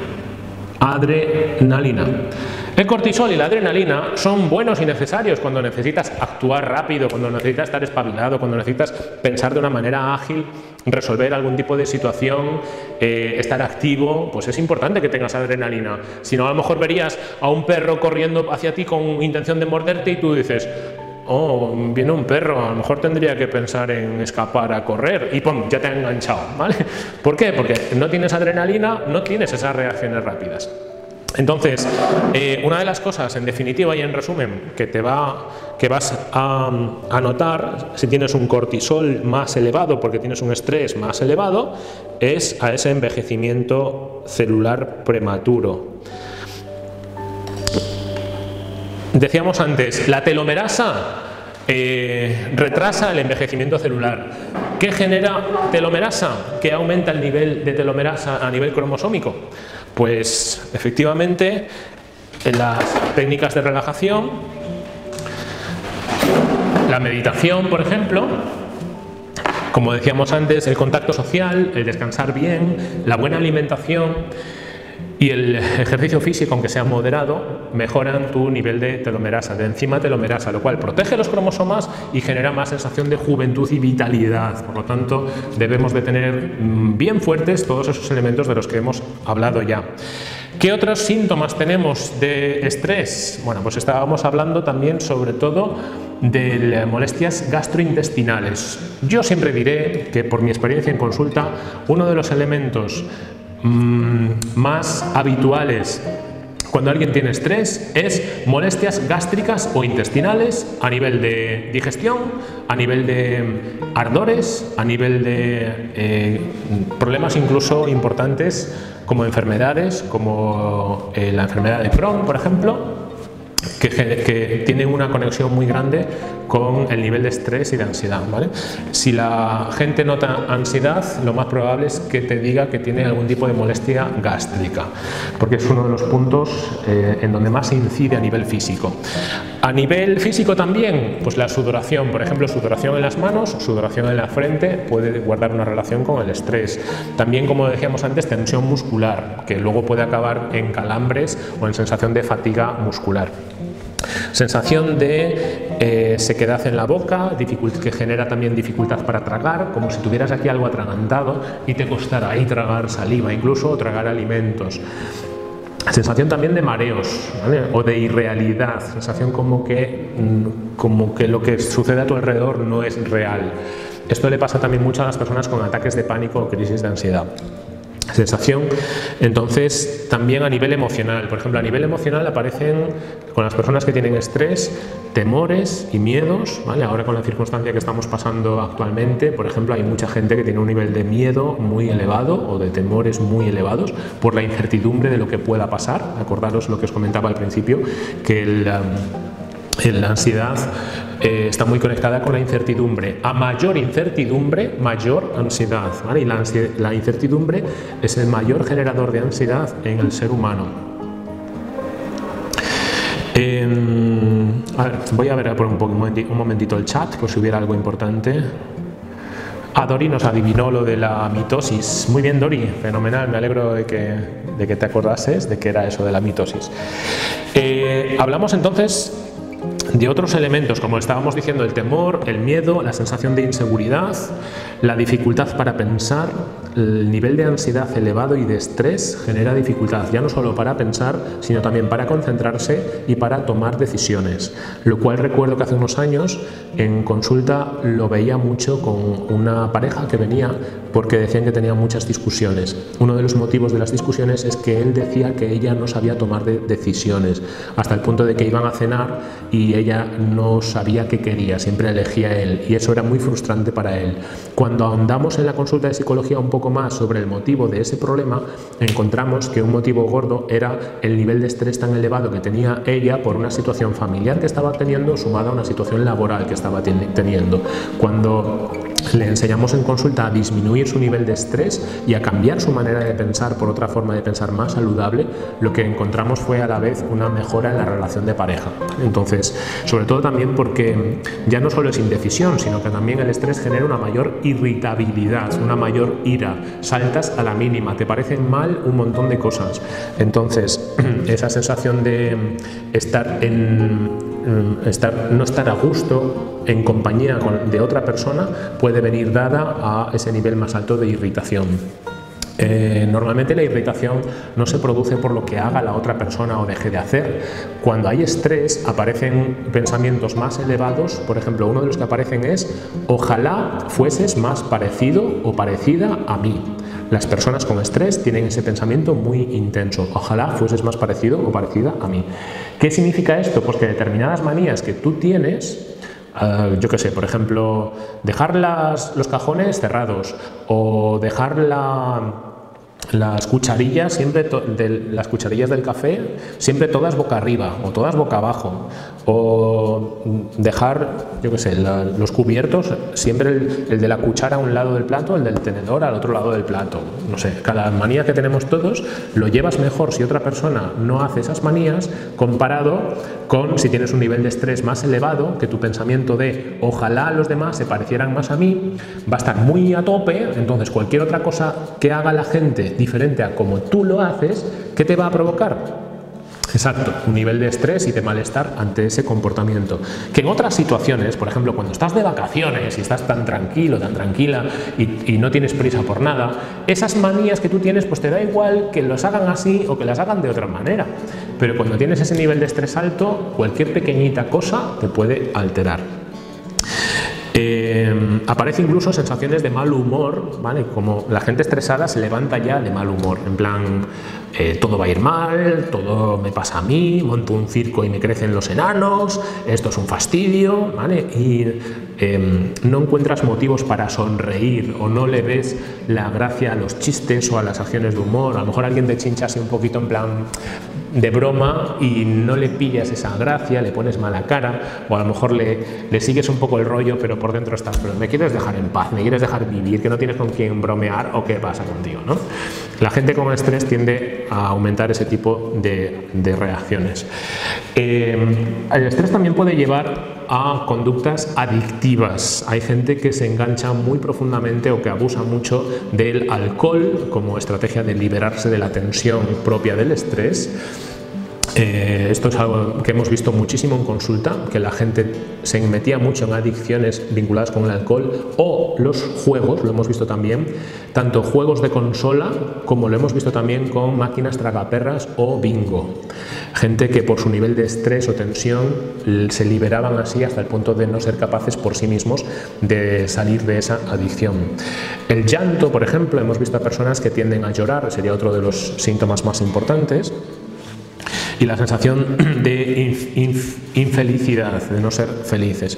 El cortisol y la adrenalina son buenos y necesarios cuando necesitas actuar rápido, cuando necesitas estar espabilado, cuando necesitas pensar de una manera ágil, resolver algún tipo de situación, estar activo. Pues es importante que tengas adrenalina. Si no, a lo mejor verías a un perro corriendo hacia ti con intención de morderte y tú dices: oh, viene un perro, a lo mejor tendría que pensar en escapar a correr, y ¡pum!, ya te ha enganchado, ¿vale? ¿Por qué? Porque no tienes adrenalina, no tienes esas reacciones rápidas. Entonces, una de las cosas, en definitiva y en resumen, que vas a notar si tienes un cortisol más elevado, porque tienes un estrés más elevado, es a ese envejecimiento celular prematuro. Decíamos antes, la telomerasa retrasa el envejecimiento celular. ¿Qué genera telomerasa? ¿Qué aumenta el nivel de telomerasa a nivel cromosómico? Pues efectivamente las técnicas de relajación, la meditación, por ejemplo, como decíamos antes, el contacto social, el descansar bien, la buena alimentación y el ejercicio físico, aunque sea moderado, mejoran tu nivel de telomerasa, de enzima telomerasa, lo cual protege los cromosomas y genera más sensación de juventud y vitalidad. Por lo tanto, debemos de tener bien fuertes todos esos elementos de los que hemos hablado ya. ¿Qué otros síntomas tenemos de estrés? Bueno, pues estábamos hablando también sobre todo de molestias gastrointestinales. Yo siempre diré que, por mi experiencia en consulta, uno de los elementos más habituales cuando alguien tiene estrés es molestias gástricas o intestinales a nivel de digestión, a nivel de ardores, a nivel de problemas incluso importantes como enfermedades, como la enfermedad de Crohn, por ejemplo, que tienen una conexión muy grande con el nivel de estrés y de ansiedad, ¿vale? Si la gente nota ansiedad, lo más probable es que te diga que tiene algún tipo de molestia gástrica, porque es uno de los puntos en donde más se incide a nivel físico. A nivel físico también, pues la sudoración, por ejemplo, sudoración en las manos, sudoración en la frente, puede guardar una relación con el estrés. También, como decíamos antes, tensión muscular, que luego puede acabar en calambres o en sensación de fatiga muscular. Sensación de sequedad en la boca, que genera también dificultad para tragar, como si tuvieras aquí algo atragantado y te costara ahí tragar saliva, incluso o tragar alimentos. Sensación también de mareos, ¿vale? O de irrealidad, sensación como que lo que sucede a tu alrededor no es real. Esto le pasa también mucho a las personas con ataques de pánico o crisis de ansiedad. Sensación, entonces, también a nivel emocional. Por ejemplo, a nivel emocional aparecen con las personas que tienen estrés, temores y miedos, ¿vale? Ahora con la circunstancia que estamos pasando actualmente, por ejemplo, hay mucha gente que tiene un nivel de miedo muy elevado o de temores muy elevados por la incertidumbre de lo que pueda pasar. Acordaros lo que os comentaba al principio, que la ansiedad está muy conectada con la incertidumbre. A mayor incertidumbre, mayor ansiedad, ¿vale? Y la incertidumbre es el mayor generador de ansiedad en el ser humano. A ver, voy a ver por un momentito el chat, por si hubiera algo importante. Dori nos adivinó lo de la mitosis. Muy bien, Dori, fenomenal, me alegro de que te acordases de que era eso de la mitosis. Hablamos entonces de otros elementos, como estábamos diciendo, el temor, el miedo, la sensación de inseguridad, la dificultad para pensar. El nivel de ansiedad elevado y de estrés genera dificultad, ya no solo para pensar, sino también para concentrarse y para tomar decisiones, lo cual recuerdo que hace unos años en consulta lo veía mucho con una pareja que venía porque decían que tenía muchas discusiones. Uno de los motivos de las discusiones es que él decía que ella no sabía tomar decisiones, hasta el punto de que iban a cenar y ella no sabía qué quería, siempre elegía él, y eso era muy frustrante para él. Cuando ahondamos en la consulta de psicología un poco poco más sobre el motivo de ese problema, encontramos que un motivo gordo era el nivel de estrés tan elevado que tenía ella por una situación familiar que estaba teniendo, sumada a una situación laboral que estaba teniendo. Cuando le enseñamos en consulta a disminuir su nivel de estrés y a cambiar su manera de pensar por otra forma de pensar más saludable, lo que encontramos fue a la vez una mejora en la relación de pareja. Entonces, sobre todo también porque ya no solo es indecisión, sino que también el estrés genera una mayor irritabilidad, una mayor ira, saltas a la mínima, te parecen mal un montón de cosas. Entonces, esa sensación de no estar a gusto en compañía de otra persona puede venir dada a ese nivel más alto de irritación. Normalmente la irritación no se produce por lo que haga la otra persona o deje de hacer. Cuando hay estrés aparecen pensamientos más elevados. Por ejemplo, uno de los que aparecen es: ojalá fueses más parecido o parecida a mí. Las personas con estrés tienen ese pensamiento muy intenso: ojalá fueses más parecido o parecida a mí. ¿Qué significa esto? Pues que determinadas manías que tú tienes, yo qué sé, por ejemplo, dejar los cajones cerrados, o dejar las cucharillas siempre las cucharillas del café siempre todas boca arriba o todas boca abajo, o dejar, yo qué sé, los cubiertos siempre el de la cuchara a un lado del plato, el del tenedor al otro lado del plato. No sé, cada manía que tenemos todos lo llevas mejor si otra persona no hace esas manías, comparado con si tienes un nivel de estrés más elevado, que tu pensamiento de ojalá los demás se parecieran más a mí va a estar muy a tope. Entonces cualquier otra cosa que haga la gente diferente a como tú lo haces, ¿qué te va a provocar? Exacto, un nivel de estrés y de malestar ante ese comportamiento. Que en otras situaciones, por ejemplo, cuando estás de vacaciones y estás tan tranquilo, tan tranquila y no tienes prisa por nada, esas manías que tú tienes, pues te da igual que los hagan así o que las hagan de otra manera. Pero cuando tienes ese nivel de estrés alto, cualquier pequeñita cosa te puede alterar. Aparece incluso sensaciones de mal humor, ¿vale? Como la gente estresada se levanta ya de mal humor, en plan, todo va a ir mal, todo me pasa a mí, monto un circo y me crecen los enanos, esto es un fastidio, ¿vale? Y no encuentras motivos para sonreír, o no le ves la gracia a los chistes o a las acciones de humor. A lo mejor alguien te chincha así un poquito en plan de broma y no le pillas esa gracia, le pones mala cara, o a lo mejor le sigues un poco el rollo, pero por dentro estás: pero me quieres dejar en paz, me quieres dejar vivir, que no tienes con quién bromear, o qué pasa contigo, ¿no? La gente con estrés tiende a aumentar ese tipo de reacciones. El estrés también puede llevar a conductas adictivas. Hay gente que se engancha muy profundamente o que abusa mucho del alcohol como estrategia de liberarse de la tensión propia del estrés. Esto es algo que hemos visto muchísimo en consulta, que la gente se metía mucho en adicciones vinculadas con el alcohol o los juegos. Lo hemos visto también, tanto juegos de consola como lo hemos visto también con máquinas tragaperras o bingo. Gente que por su nivel de estrés o tensión se liberaban así hasta el punto de no ser capaces por sí mismos de salir de esa adicción. El llanto, por ejemplo, hemos visto a personas que tienden a llorar, sería otro de los síntomas más importantes. Y la sensación de infelicidad, de no ser felices.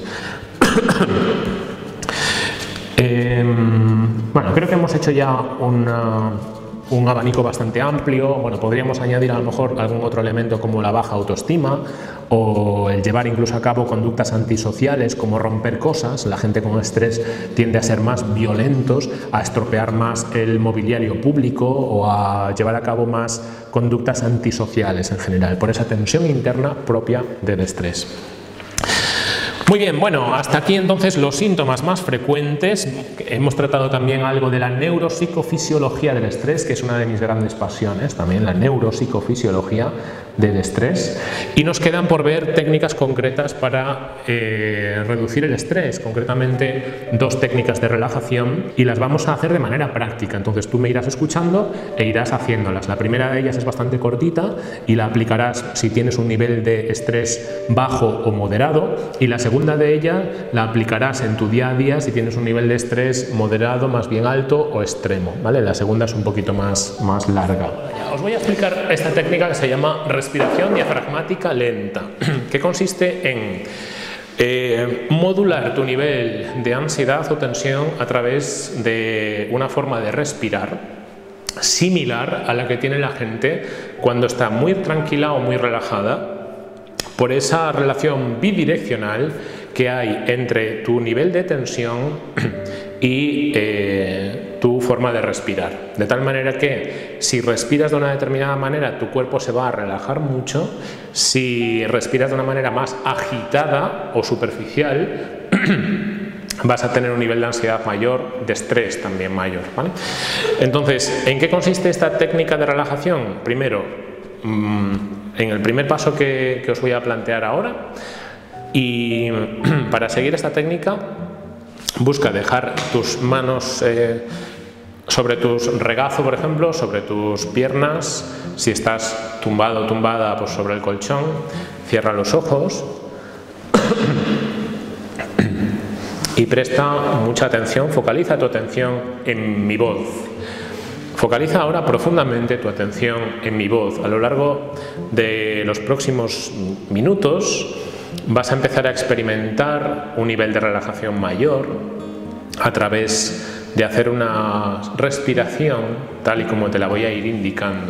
Bueno, creo que hemos hecho ya un abanico bastante amplio. Bueno, podríamos añadir a lo mejor algún otro elemento como la baja autoestima, o el llevar incluso a cabo conductas antisociales como romper cosas. La gente con estrés tiende a ser más violentos, a estropear más el mobiliario público o a llevar a cabo más conductas antisociales en general, por esa tensión interna propia del estrés. Muy bien, bueno, hasta aquí entonces los síntomas más frecuentes. Hemos tratado también algo de la neuropsicofisiología del estrés, que es una de mis grandes pasiones, también la neuropsicofisiología del estrés. Y nos quedan por ver técnicas concretas para reducir el estrés, concretamente 2 técnicas de relajación, y las vamos a hacer de manera práctica. Entonces tú me irás escuchando e irás haciéndolas. La primera de ellas es bastante cortita y la aplicarás si tienes un nivel de estrés bajo o moderado, y la segunda de ella la aplicarás en tu día a día si tienes un nivel de estrés moderado, más bien alto o extremo, ¿vale? La segunda es un poquito más larga. Os voy a explicar esta técnica que se llama respiración diafragmática lenta, que consiste en Modular tu nivel de ansiedad o tensión a través de una forma de respirar similar a la que tiene la gente cuando está muy tranquila o muy relajada, por esa relación bidireccional que hay entre tu nivel de tensión y tu forma de respirar. De tal manera que si respiras de una determinada manera, tu cuerpo se va a relajar mucho. Si respiras de una manera más agitada o superficial, vas a tener un nivel de ansiedad mayor, de estrés también mayor, ¿vale? Entonces, ¿en qué consiste esta técnica de relajación? Primero, en el primer paso que os voy a plantear ahora, y para seguir esta técnica, busca dejar tus manos sobre tus regazo, por ejemplo, sobre tus piernas. Si estás tumbado o tumbada, pues sobre el colchón. Cierra los ojos y presta mucha atención, focaliza tu atención en mi voz. Focaliza ahora profundamente tu atención en mi voz. A lo largo de los próximos minutos vas a empezar a experimentar un nivel de relajación mayor a través de hacer una respiración tal y como te la voy a ir indicando.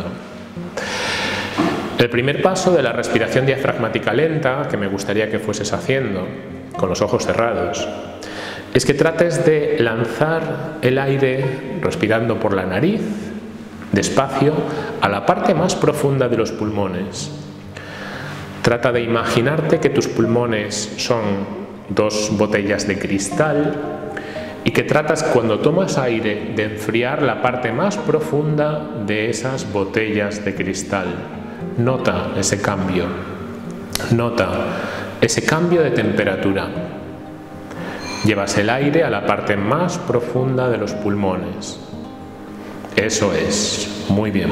El primer paso de la respiración diafragmática lenta, que me gustaría que fueses haciendo con los ojos cerrados, es que trates de lanzar el aire respirando por la nariz, despacio, a la parte más profunda de los pulmones. Trata de imaginarte que tus pulmones son dos botellas de cristal y que tratas, cuando tomas aire, de enfriar la parte más profunda de esas botellas de cristal. Nota ese cambio. Nota ese cambio de temperatura. Llevas el aire a la parte más profunda de los pulmones. Eso es, muy bien.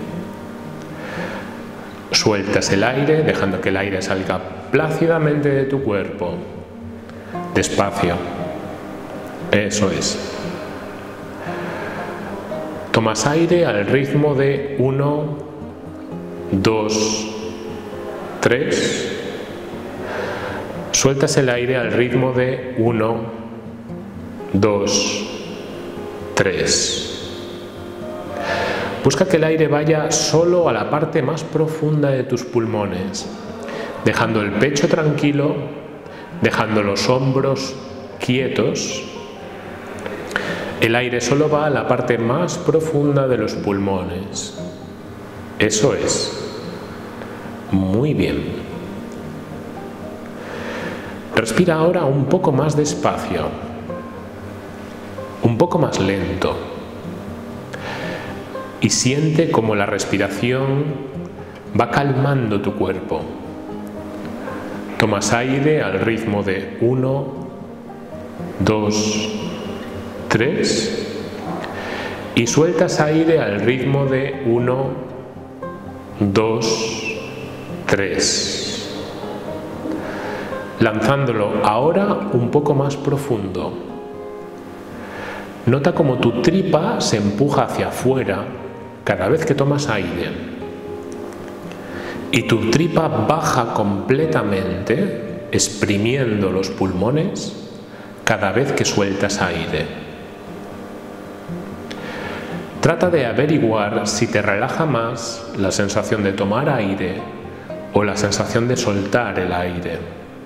Sueltas el aire, dejando que el aire salga plácidamente de tu cuerpo. Despacio. Eso es. Tomas aire al ritmo de 1, 2, 3. Sueltas el aire al ritmo de 1, 2, 3. Busca que el aire vaya solo a la parte más profunda de tus pulmones, dejando el pecho tranquilo, dejando los hombros quietos. El aire solo va a la parte más profunda de los pulmones. Eso es. Muy bien. Respira ahora un poco más despacio, un poco más lento, y siente cómo la respiración va calmando tu cuerpo. Tomas aire al ritmo de 1, 2, 3 y sueltas aire al ritmo de 1, 2, 3. Lanzándolo ahora un poco más profundo. Nota cómo tu tripa se empuja hacia afuera cada vez que tomas aire y tu tripa baja completamente, exprimiendo los pulmones cada vez que sueltas aire. Trata de averiguar si te relaja más la sensación de tomar aire o la sensación de soltar el aire.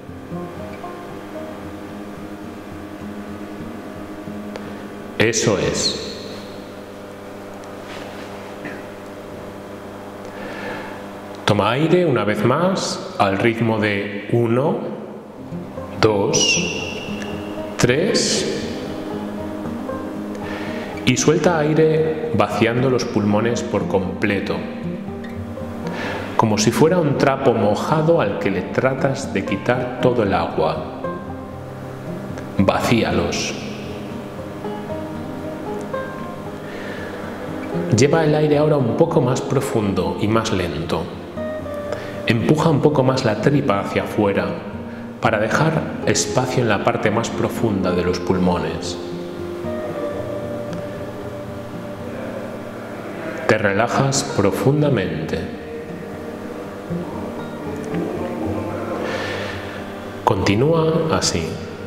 Eso es. Toma aire una vez más al ritmo de 1, 2, 3 y suelta aire vaciando los pulmones por completo, como si fuera un trapo mojado al que le tratas de quitar todo el agua. Vacíalos. Lleva el aire ahora un poco más profundo y más lento. Empuja un poco más la tripa hacia afuera para dejar espacio en la parte más profunda de los pulmones. Te relajas profundamente. Continúa así.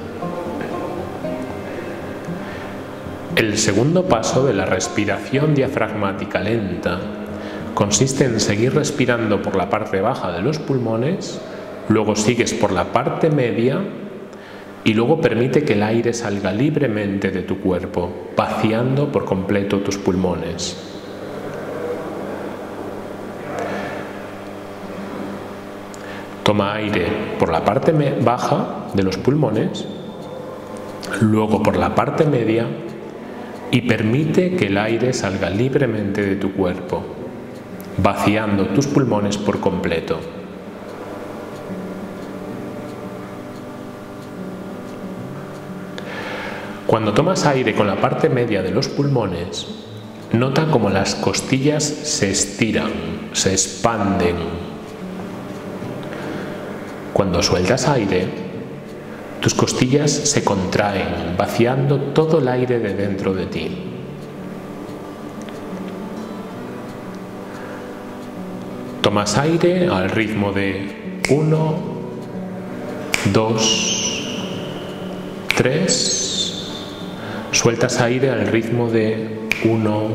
El segundo paso de la respiración diafragmática lenta consiste en seguir respirando por la parte baja de los pulmones, luego sigues por la parte media y luego permite que el aire salga libremente de tu cuerpo, vaciando por completo tus pulmones. Toma aire por la parte baja de los pulmones, luego por la parte media y permite que el aire salga libremente de tu cuerpo, vaciando tus pulmones por completo. Cuando tomas aire con la parte media de los pulmones, nota cómo las costillas se estiran, se expanden. Cuando sueltas aire, tus costillas se contraen, vaciando todo el aire de dentro de ti. Tomas aire al ritmo de 1, 2, 3. Sueltas aire al ritmo de 1,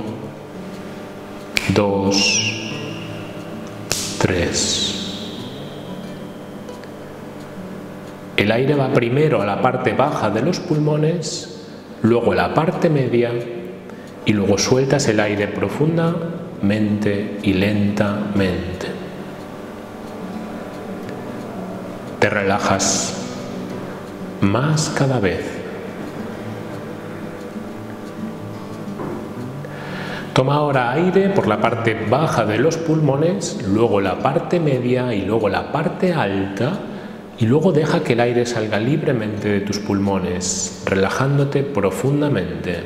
2, 3. El aire va primero a la parte baja de los pulmones, luego a la parte media y luego sueltas el aire profundamente y lentamente. Te relajas más cada vez. Toma ahora aire por la parte baja de los pulmones, luego la parte media y luego la parte alta, y luego deja que el aire salga libremente de tus pulmones, relajándote profundamente.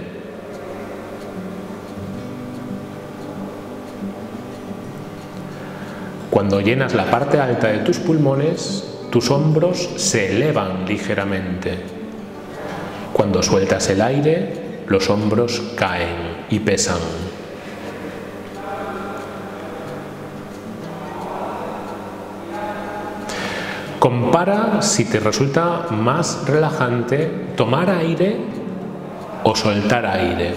Cuando llenas la parte alta de tus pulmones, tus hombros se elevan ligeramente. Cuando sueltas el aire, los hombros caen y pesan. Compara si te resulta más relajante tomar aire o soltar aire.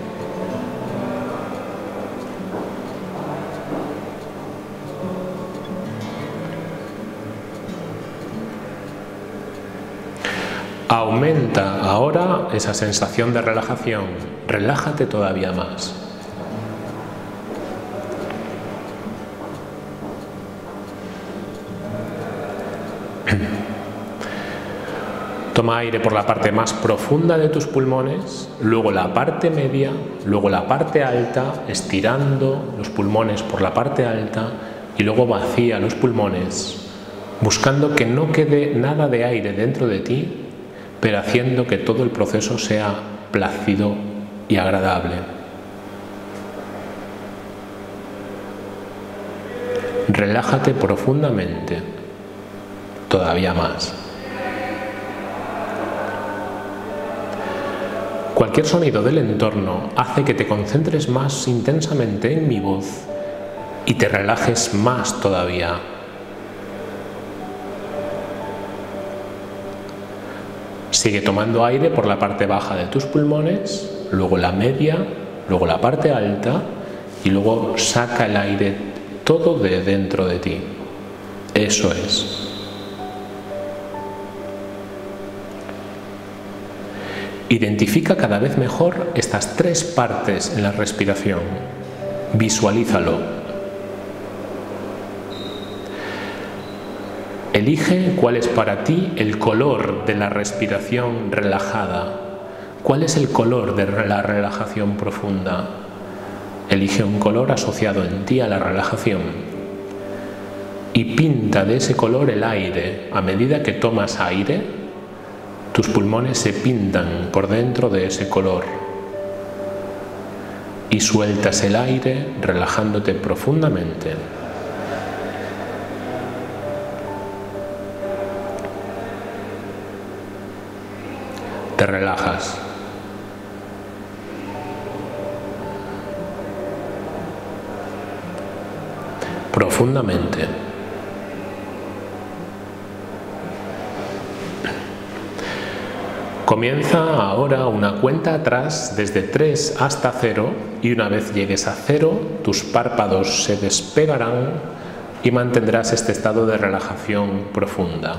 Aumenta ahora esa sensación de relajación. Relájate todavía más. Toma aire por la parte más profunda de tus pulmones, luego la parte media, luego la parte alta, estirando los pulmones por la parte alta y luego vacía los pulmones, buscando que no quede nada de aire dentro de ti, pero haciendo que todo el proceso sea plácido y agradable. Relájate profundamente, todavía más. Cualquier sonido del entorno hace que te concentres más intensamente en mi voz y te relajes más todavía. Sigue tomando aire por la parte baja de tus pulmones, luego la media, luego la parte alta y luego saca el aire todo de dentro de ti. Eso es. Identifica cada vez mejor estas tres partes en la respiración. Visualízalo. Elige cuál es para ti el color de la respiración relajada. ¿Cuál es el color de la relajación profunda? Elige un color asociado en ti a la relajación y pinta de ese color el aire. A medida que tomas aire, tus pulmones se pintan por dentro de ese color y sueltas el aire relajándote profundamente. Te relajas. Profundamente. Comienza ahora una cuenta atrás desde 3 hasta 0 y una vez llegues a 0, tus párpados se despegarán y mantendrás este estado de relajación profunda.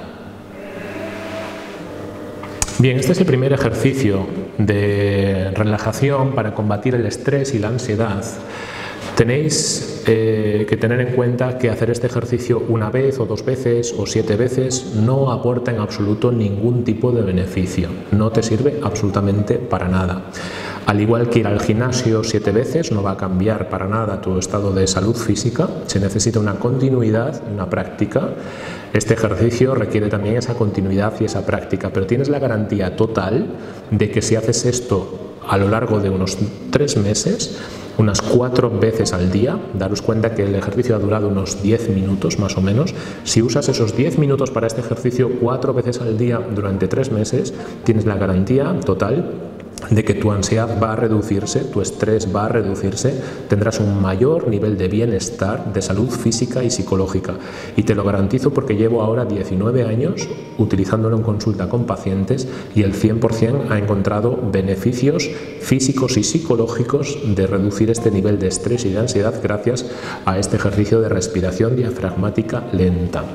Bien, este es el primer ejercicio de relajación para combatir el estrés y la ansiedad. Tenéis que tener en cuenta que hacer este ejercicio una vez o 2 veces o 7 veces no aporta en absoluto ningún tipo de beneficio, no te sirve absolutamente para nada. Al igual que ir al gimnasio 7 veces no va a cambiar para nada tu estado de salud física, se necesita una continuidad, una práctica. Este ejercicio requiere también esa continuidad y esa práctica, pero tienes la garantía total de que si haces esto a lo largo de unos 3 meses, unas 4 veces al día, daros cuenta que el ejercicio ha durado unos 10 minutos más o menos, si usas esos 10 minutos para este ejercicio 4 veces al día durante 3 meses, tienes la garantía total de que tu ansiedad va a reducirse, tu estrés va a reducirse, tendrás un mayor nivel de bienestar, de salud física y psicológica. Y te lo garantizo porque llevo ahora 19 años utilizándolo en consulta con pacientes y el 100% ha encontrado beneficios físicos y psicológicos de reducir este nivel de estrés y de ansiedad gracias a este ejercicio de respiración diafragmática lenta.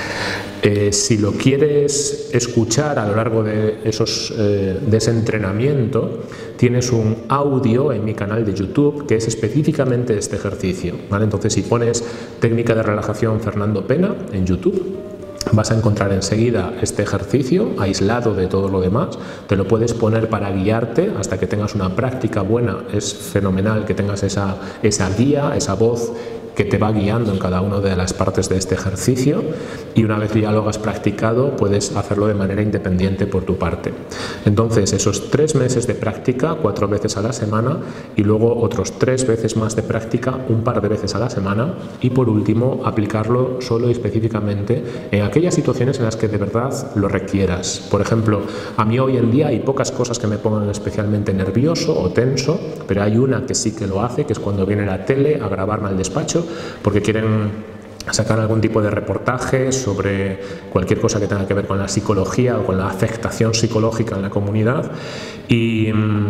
Si lo quieres escuchar a lo largo de ese entrenamiento, tienes un audio en mi canal de YouTube que es específicamente este ejercicio, ¿vale? Entonces, si pones técnica de relajación Fernando Pena en YouTube, vas a encontrar enseguida este ejercicio aislado de todo lo demás. Te lo puedes poner para guiarte hasta que tengas una práctica buena. Es fenomenal que tengas esa guía, esa voz que te va guiando en cada una de las partes de este ejercicio, y una vez ya lo has practicado puedes hacerlo de manera independiente por tu parte. Entonces, esos 3 meses de práctica, 4 veces a la semana, y luego otros 3 veces más de práctica, un par de veces a la semana, y por último aplicarlo solo y específicamente en aquellas situaciones en las que de verdad lo requieras. Por ejemplo, a mí hoy en día hay pocas cosas que me pongan especialmente nervioso o tenso, pero hay una que sí que lo hace, que es cuando viene la tele a grabarme al despacho porque quieren sacar algún tipo de reportaje sobre cualquier cosa que tenga que ver con la psicología o con la afectación psicológica en la comunidad, y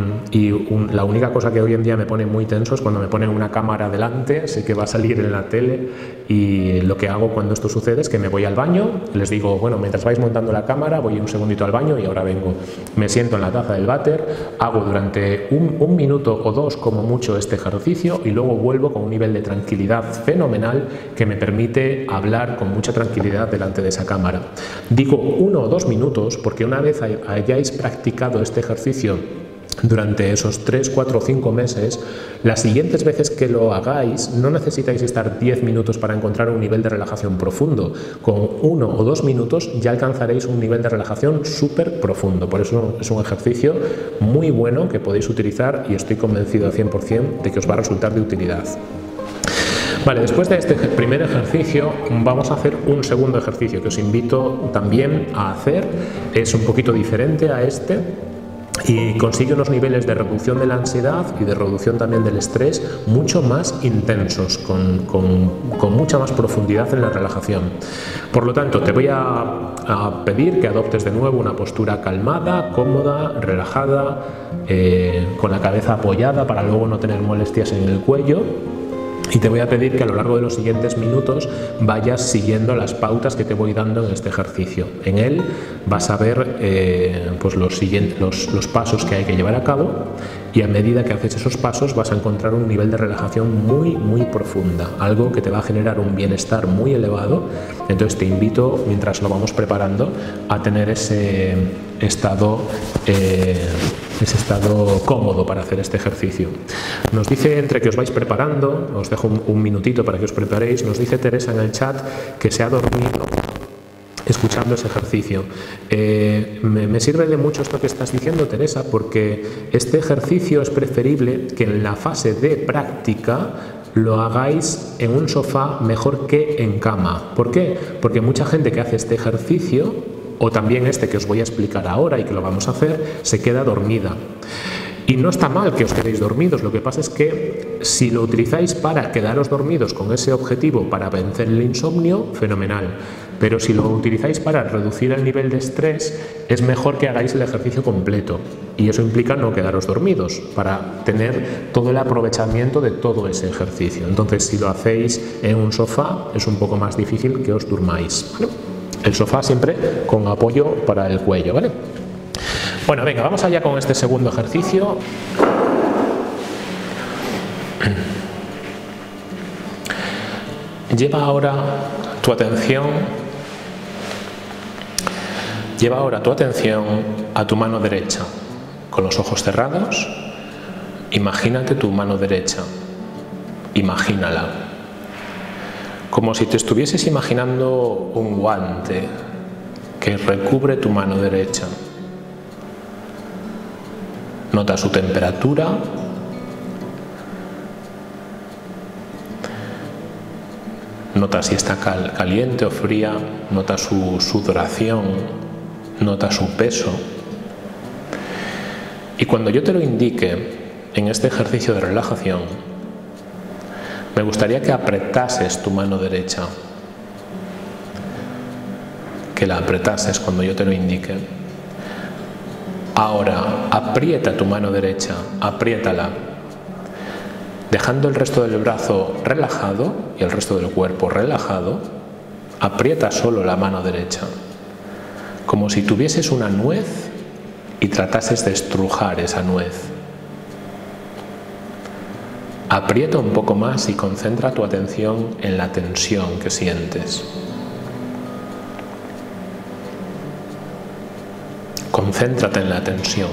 la única cosa que hoy en día me pone muy tenso es cuando me ponen una cámara delante, sé que va a salir en la tele, y lo que hago cuando esto sucede es que me voy al baño, les digo, bueno, mientras vais montando la cámara voy un segundito al baño y ahora vengo, me siento en la taza del váter, hago durante un minuto o 2 como mucho este ejercicio y luego vuelvo con un nivel de tranquilidad fenomenal que me permite hablar con mucha tranquilidad delante de esa cámara. Digo 1 o 2 minutos porque una vez hayáis practicado este ejercicio durante esos 3, 4 o 5 meses, las siguientes veces que lo hagáis no necesitáis estar 10 minutos para encontrar un nivel de relajación profundo. Con 1 o 2 minutos ya alcanzaréis un nivel de relajación súper profundo. Por eso es un ejercicio muy bueno que podéis utilizar y estoy convencido al 100% de que os va a resultar de utilidad. Vale, después de este primer ejercicio vamos a hacer un segundo ejercicio que os invito también a hacer. Es un poquito diferente a este y consigue unos niveles de reducción de la ansiedad y de reducción también del estrés mucho más intensos, con mucha más profundidad en la relajación. Por lo tanto, te voy a pedir que adoptes de nuevo una postura calmada, cómoda, relajada, con la cabeza apoyada para luego no tener molestias en el cuello. Y te voy a pedir que a lo largo de los siguientes minutos vayas siguiendo las pautas que te voy dando en este ejercicio. En él vas a ver pues los pasos que hay que llevar a cabo, y a medida que haces esos pasos vas a encontrar un nivel de relajación muy, muy profunda, algo que te va a generar un bienestar muy elevado. Entonces te invito, mientras lo vamos preparando, a tener ese estado cómodo para hacer este ejercicio. Nos dice, entre que os vais preparando, os dejo un minutito para que os preparéis, nos dice Teresa en el chat que se ha dormido escuchando ese ejercicio. Me sirve de mucho esto que estás diciendo, Teresa, porque este ejercicio es preferible que en la fase de práctica lo hagáis en un sofá mejor que en cama. ¿Por qué? Porque mucha gente que hace este ejercicio, o también este que os voy a explicar ahora y que lo vamos a hacer, se queda dormida. Y no está mal que os quedéis dormidos, lo que pasa es que si lo utilizáis para quedaros dormidos con ese objetivo para vencer el insomnio, fenomenal. Pero si lo utilizáis para reducir el nivel de estrés, es mejor que hagáis el ejercicio completo. Y eso implica no quedaros dormidos, para tener todo el aprovechamiento de todo ese ejercicio. Entonces, si lo hacéis en un sofá, es un poco más difícil que os durmáis, ¿vale? El sofá siempre con apoyo para el cuello, ¿vale? Bueno, venga, vamos allá con este segundo ejercicio. Lleva ahora tu atención a tu mano derecha. Con los ojos cerrados, imagínate tu mano derecha. Imagínala. Como si te estuvieses imaginando un guante que recubre tu mano derecha. Nota su temperatura. Nota si está caliente o fría. Nota su sudoración. Nota su peso. Y cuando yo te lo indique en este ejercicio de relajación, me gustaría que apretases tu mano derecha. Que la apretases cuando yo te lo indique. Ahora, aprieta tu mano derecha, apriétala, dejando el resto del brazo relajado y el resto del cuerpo relajado. Aprieta solo la mano derecha, como si tuvieses una nuez y tratases de estrujar esa nuez. Aprieta un poco más y concentra tu atención en la tensión que sientes. Concéntrate en la tensión.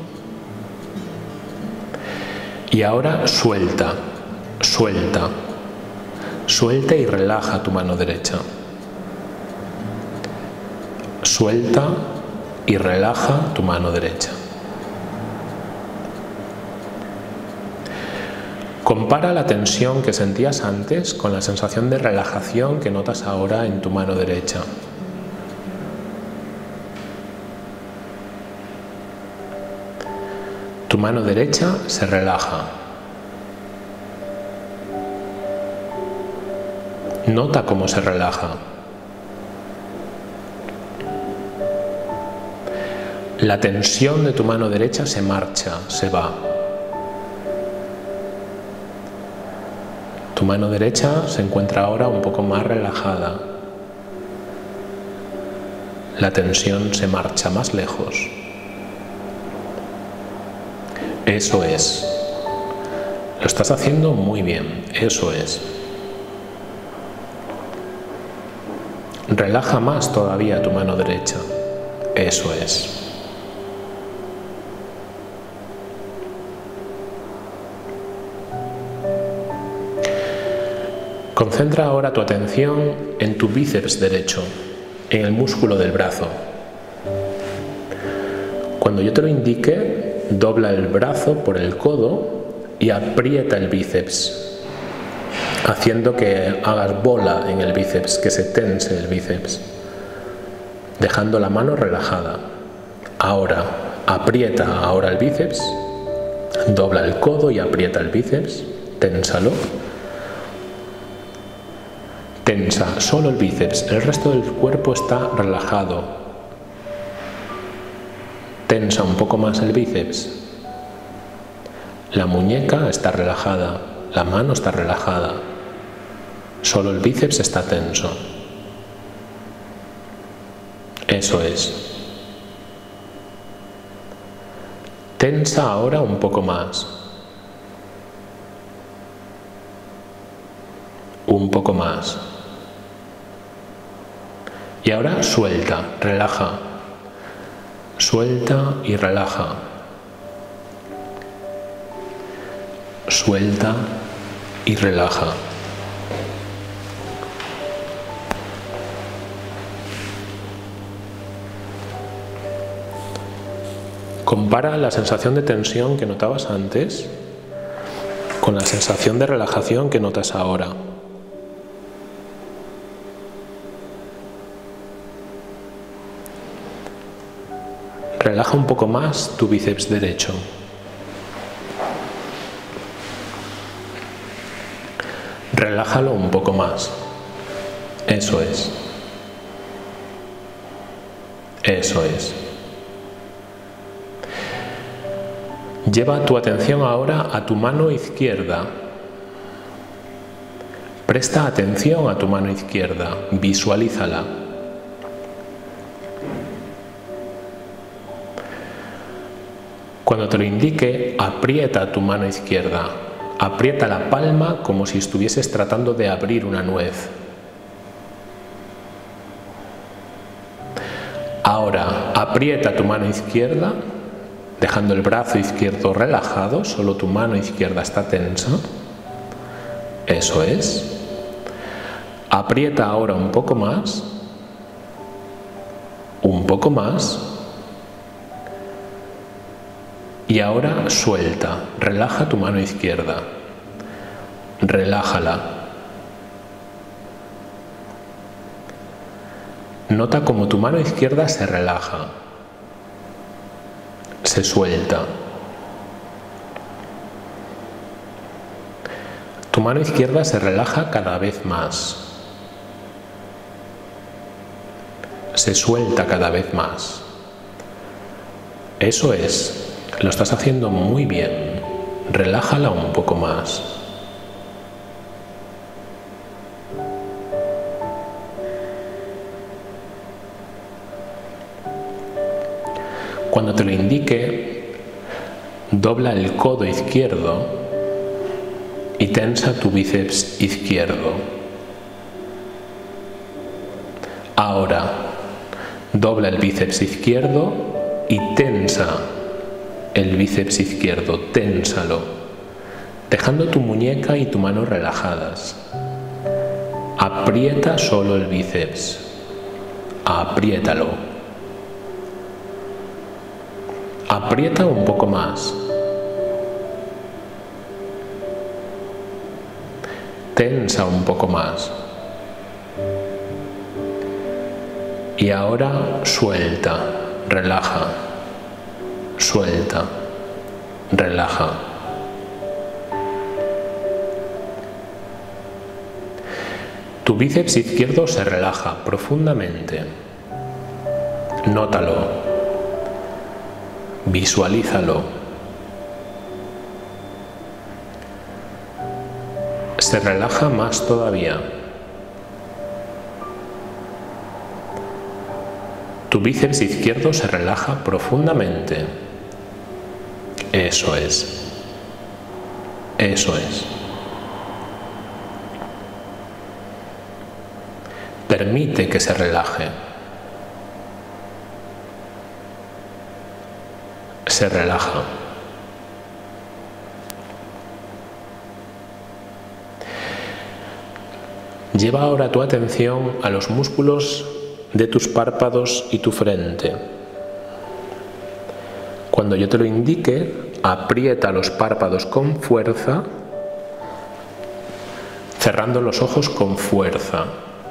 Y ahora suelta, suelta, suelta y relaja tu mano derecha. Suelta y relaja tu mano derecha. Compara la tensión que sentías antes con la sensación de relajación que notas ahora en tu mano derecha. Tu mano derecha se relaja. Nota cómo se relaja. La tensión de tu mano derecha se marcha, se va. Tu mano derecha se encuentra ahora un poco más relajada. La tensión se marcha más lejos. Eso es. Lo estás haciendo muy bien. Eso es. Relaja más todavía tu mano derecha. Eso es. Concentra ahora tu atención en tu bíceps derecho, en el músculo del brazo. Cuando yo te lo indique, dobla el brazo por el codo y aprieta el bíceps, haciendo que hagas bola en el bíceps, que se tense el bíceps, dejando la mano relajada. Ahora, aprieta ahora el bíceps, dobla el codo y aprieta el bíceps, ténsalo. Tensa solo el bíceps, el resto del cuerpo está relajado. Tensa un poco más el bíceps. La muñeca está relajada, la mano está relajada. Solo el bíceps está tenso. Eso es. Tensa ahora un poco más. Un poco más. Y ahora suelta, relaja. Suelta y relaja. Suelta y relaja. Compara la sensación de tensión que notabas antes con la sensación de relajación que notas ahora. Relaja un poco más tu bíceps derecho. Relájalo un poco más. Eso es. Eso es. Lleva tu atención ahora a tu mano izquierda. Presta atención a tu mano izquierda. Visualízala. Cuando te lo indique, aprieta tu mano izquierda. Aprieta la palma como si estuvieses tratando de abrir una nuez. Ahora, aprieta tu mano izquierda, dejando el brazo izquierdo relajado, solo tu mano izquierda está tensa. Eso es. Aprieta ahora un poco más. Un poco más. Y ahora suelta, relaja tu mano izquierda, relájala. Nota cómo tu mano izquierda se relaja, se suelta. Tu mano izquierda se relaja cada vez más, se suelta cada vez más. Eso es. Lo estás haciendo muy bien. Relájala un poco más. Cuando te lo indique, dobla el codo izquierdo y tensa tu bíceps izquierdo. Ahora, dobla el bíceps izquierdo y tensa el bíceps izquierdo, ténsalo, dejando tu muñeca y tu mano relajadas. Aprieta solo el bíceps, apriétalo. Aprieta un poco más. Tensa un poco más. Y ahora suelta, relaja. Suelta, relaja. Tu bíceps izquierdo se relaja profundamente. Nótalo. Visualízalo. Se relaja más todavía. Tu bíceps izquierdo se relaja profundamente. Eso es. Eso es. Permite que se relaje. Se relaja. Lleva ahora tu atención a los músculos de tus párpados y tu frente. Cuando yo te lo indique, aprieta los párpados con fuerza, cerrando los ojos con fuerza.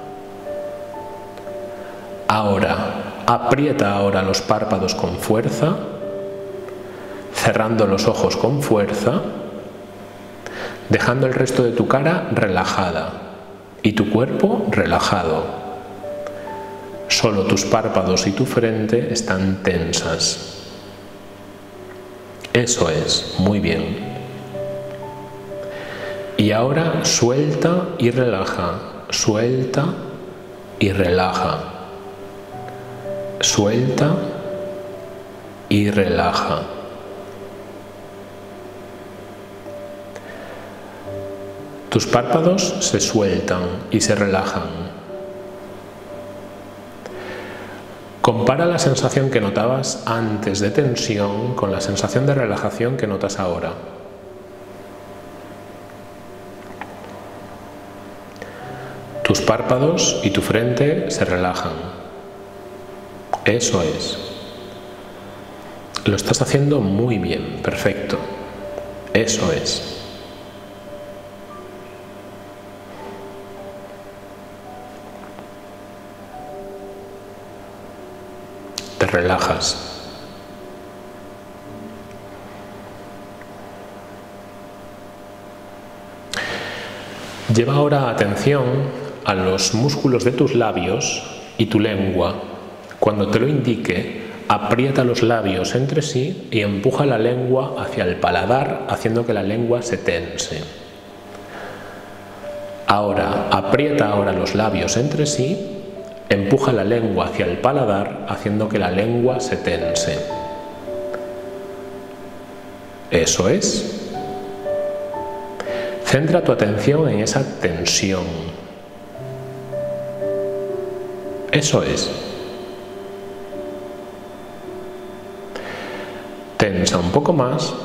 Ahora, aprieta ahora los párpados con fuerza, cerrando los ojos con fuerza, dejando el resto de tu cara relajada y tu cuerpo relajado. Solo tus párpados y tu frente están tensas. Eso es, muy bien. Y ahora suelta y relaja, suelta y relaja, suelta y relaja. Tus párpados se sueltan y se relajan. Compara la sensación que notabas antes de tensión con la sensación de relajación que notas ahora. Tus párpados y tu frente se relajan. Eso es. Lo estás haciendo muy bien, perfecto. Eso es. Te relajas. Lleva ahora atención a los músculos de tus labios y tu lengua. Cuando te lo indique, aprieta los labios entre sí y empuja la lengua hacia el paladar, haciendo que la lengua se tense. Ahora, aprieta ahora los labios entre sí, empuja la lengua hacia el paladar, haciendo que la lengua se tense. Eso es. Centra tu atención en esa tensión. Eso es. Tensa un poco más.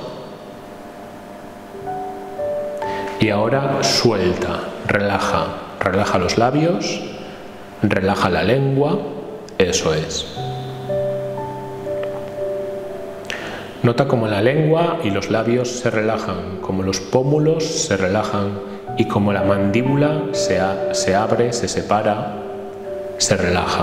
Y ahora suelta, relaja. Relaja los labios, relaja la lengua. Eso es. Nota cómo la lengua y los labios se relajan, como los pómulos se relajan y como la mandíbula se abre, se separa, se relaja.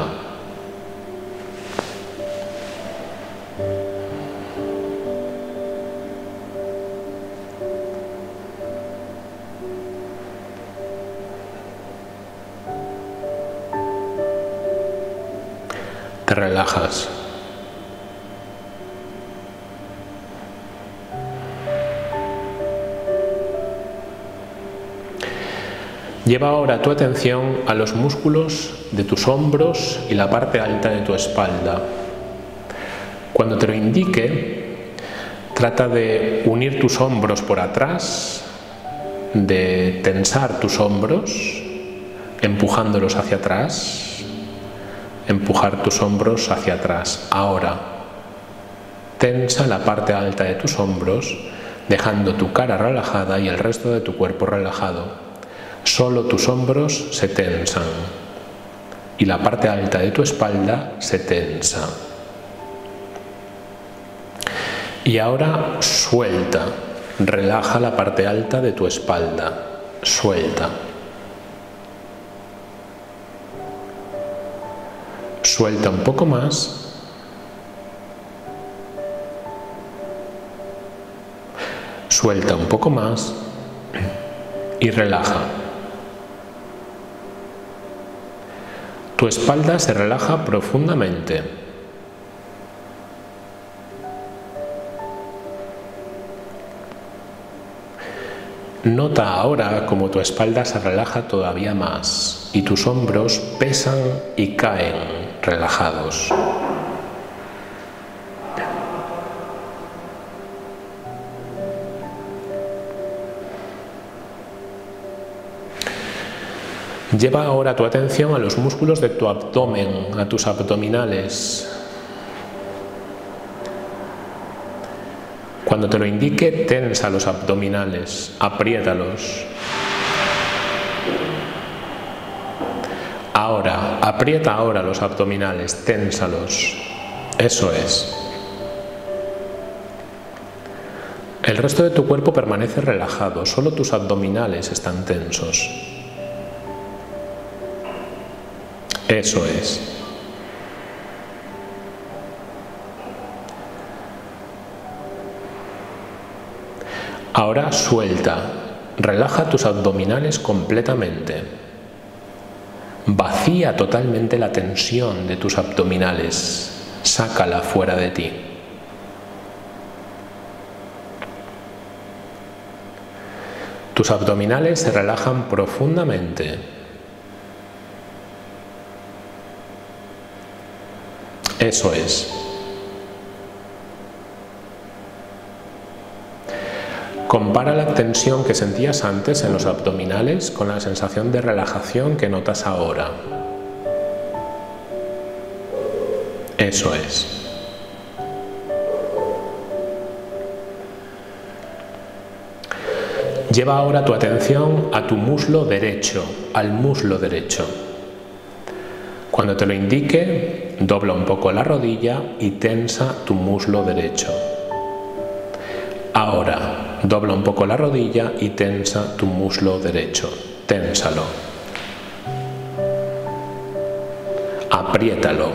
Te relajas. Lleva ahora tu atención a los músculos de tus hombros y la parte alta de tu espalda. Cuando te lo indique, trata de unir tus hombros por atrás, de tensar tus hombros, empujándolos hacia atrás, empujar tus hombros hacia atrás. Ahora, tensa la parte alta de tus hombros, dejando tu cara relajada y el resto de tu cuerpo relajado. Solo tus hombros se tensan y la parte alta de tu espalda se tensa. Y ahora suelta, relaja la parte alta de tu espalda, suelta. Suelta un poco más. Suelta un poco más y relaja. Tu espalda se relaja profundamente. Nota ahora cómo tu espalda se relaja todavía más y tus hombros pesan y caen relajados. Lleva ahora tu atención a los músculos de tu abdomen, a tus abdominales. Cuando te lo indique, tensa los abdominales, apriétalos. Ahora, aprieta ahora los abdominales, ténsalos. Eso es. El resto de tu cuerpo permanece relajado, solo tus abdominales están tensos. Eso es. Ahora suelta, relaja tus abdominales completamente. Vacía totalmente la tensión de tus abdominales, sácala fuera de ti. Tus abdominales se relajan profundamente. Eso es. Compara la tensión que sentías antes en los abdominales con la sensación de relajación que notas ahora. Eso es. Lleva ahora tu atención a tu muslo derecho, al muslo derecho. Cuando te lo indique, dobla un poco la rodilla y tensa tu muslo derecho. Ahora, dobla un poco la rodilla y tensa tu muslo derecho. Ténsalo. Apriétalo.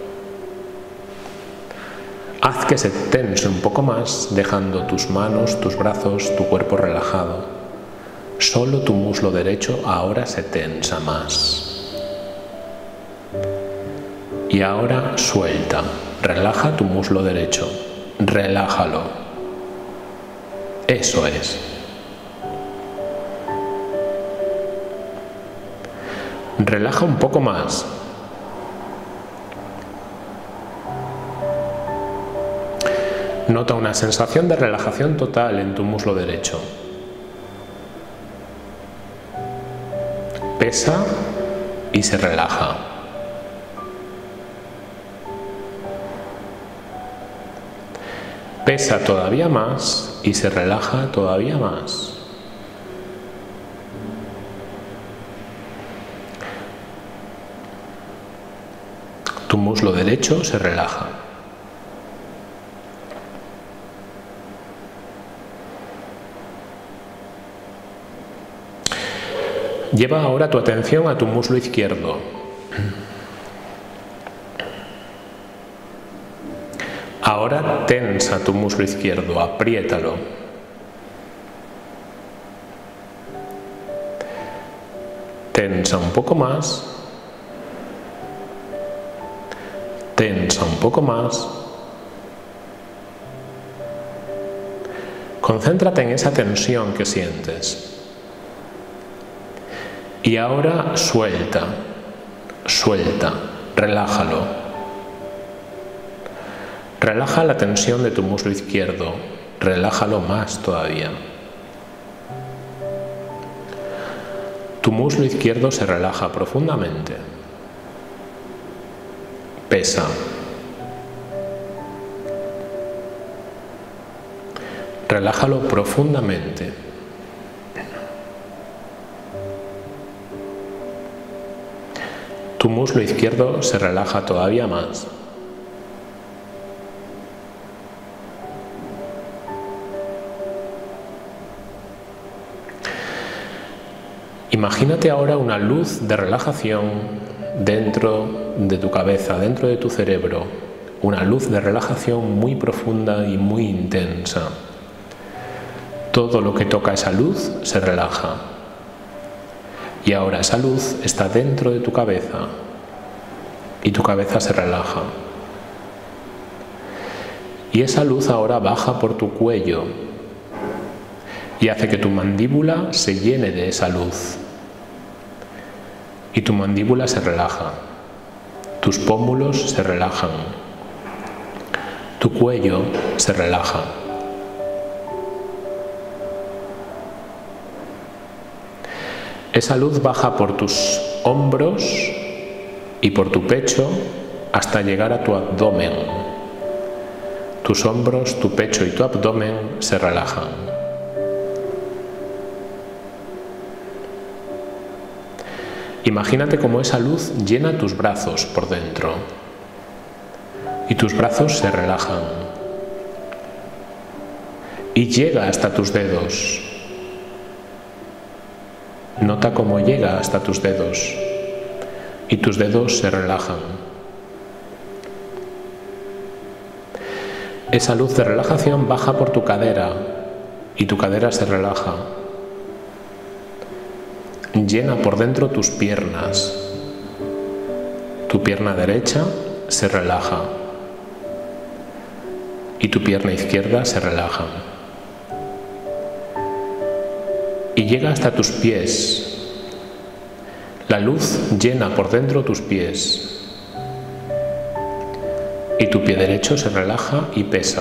Haz que se tense un poco más, dejando tus manos, tus brazos, tu cuerpo relajado. Solo tu muslo derecho ahora se tensa más. Y ahora suelta. Relaja tu muslo derecho. Relájalo. Eso es. Relaja un poco más. Nota una sensación de relajación total en tu muslo derecho. Pesa y se relaja. Pesa todavía más y se relaja todavía más. Tu muslo derecho se relaja. Lleva ahora tu atención a tu muslo izquierdo. Ahora tensa tu muslo izquierdo, apriétalo. Tensa un poco más. Tensa un poco más. Concéntrate en esa tensión que sientes. Y ahora suelta, suelta, relájalo. Relaja la tensión de tu muslo izquierdo, relájalo más todavía. Tu muslo izquierdo se relaja profundamente. Pesa. Relájalo profundamente. Tu muslo izquierdo se relaja todavía más. Imagínate ahora una luz de relajación dentro de tu cabeza, dentro de tu cerebro. Una luz de relajación muy profunda y muy intensa. Todo lo que toca esa luz se relaja. Y ahora esa luz está dentro de tu cabeza y tu cabeza se relaja. Y esa luz ahora baja por tu cuello y hace que tu mandíbula se llene de esa luz. Y tu mandíbula se relaja, tus pómulos se relajan, tu cuello se relaja. Esa luz baja por tus hombros y por tu pecho hasta llegar a tu abdomen. Tus hombros, tu pecho y tu abdomen se relajan. Imagínate cómo esa luz llena tus brazos por dentro y tus brazos se relajan y llega hasta tus dedos. Nota cómo llega hasta tus dedos y tus dedos se relajan. Esa luz de relajación baja por tu cadera y tu cadera se relaja. Llena por dentro tus piernas. Tu pierna derecha se relaja y tu pierna izquierda se relaja. Y llega hasta tus pies. La luz llena por dentro tus pies. Y tu pie derecho se relaja y pesa.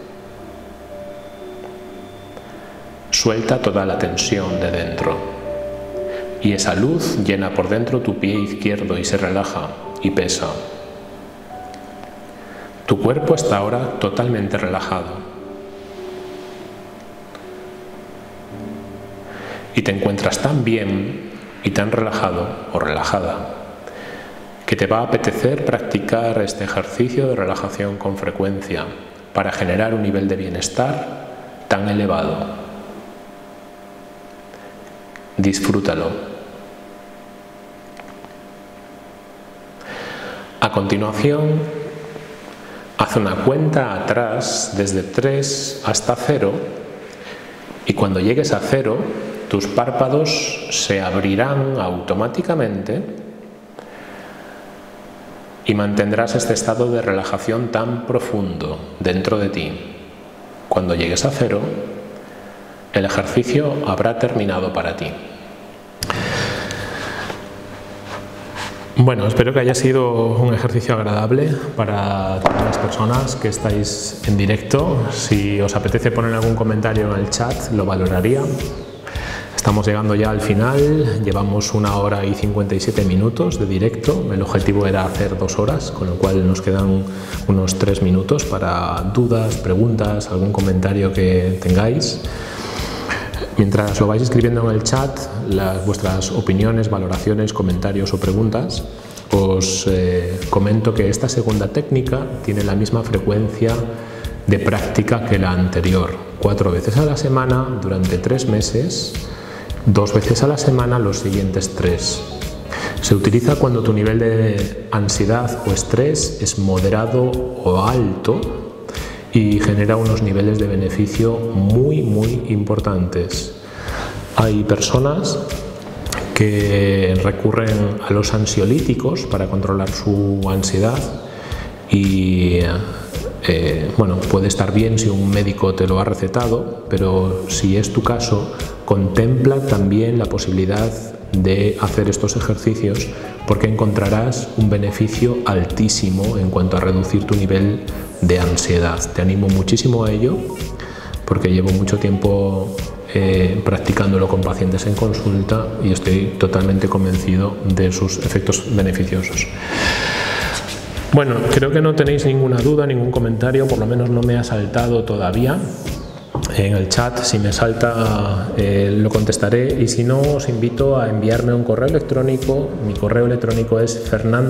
Suelta toda la tensión de dentro. Y esa luz llena por dentro tu pie izquierdo y se relaja y pesa. Tu cuerpo está ahora totalmente relajado. Y te encuentras tan bien y tan relajado o relajada que te va a apetecer practicar este ejercicio de relajación con frecuencia para generar un nivel de bienestar tan elevado. Disfrútalo. A continuación, haz una cuenta atrás desde 3 hasta 0 y cuando llegues a 0, tus párpados se abrirán automáticamente y mantendrás este estado de relajación tan profundo dentro de ti. Cuando llegues a cero, el ejercicio habrá terminado para ti. Bueno, espero que haya sido un ejercicio agradable para todas las personas que estáis en directo. Si os apetece poner algún comentario en el chat, lo valoraría. Estamos llegando ya al final, llevamos 1 hora y 57 minutos de directo. El objetivo era hacer 2 horas, con lo cual nos quedan unos 3 minutos para dudas, preguntas, algún comentario que tengáis. Mientras lo vais escribiendo en el chat, vuestras opiniones, valoraciones, comentarios o preguntas, os comento que esta segunda técnica tiene la misma frecuencia de práctica que la anterior. 4 veces a la semana durante 3 meses, 2 veces a la semana los siguientes 3. Se utiliza cuando tu nivel de ansiedad o estrés es moderado o alto y genera unos niveles de beneficio muy importantes. Hay personas que recurren a los ansiolíticos para controlar su ansiedad y bueno, puede estar bien si un médico te lo ha recetado, pero si es tu caso, contempla también la posibilidad de hacer estos ejercicios porque encontrarás un beneficio altísimo en cuanto a reducir tu nivel de ansiedad. Te animo muchísimo a ello porque llevo mucho tiempo practicándolo con pacientes en consulta y estoy totalmente convencido de sus efectos beneficiosos. Bueno, creo que no tenéis ninguna duda, ningún comentario, por lo menos no me ha saltado todavía. En el chat, si me salta, lo contestaré, y si no, os invito a enviarme un correo electrónico. Mi correo electrónico es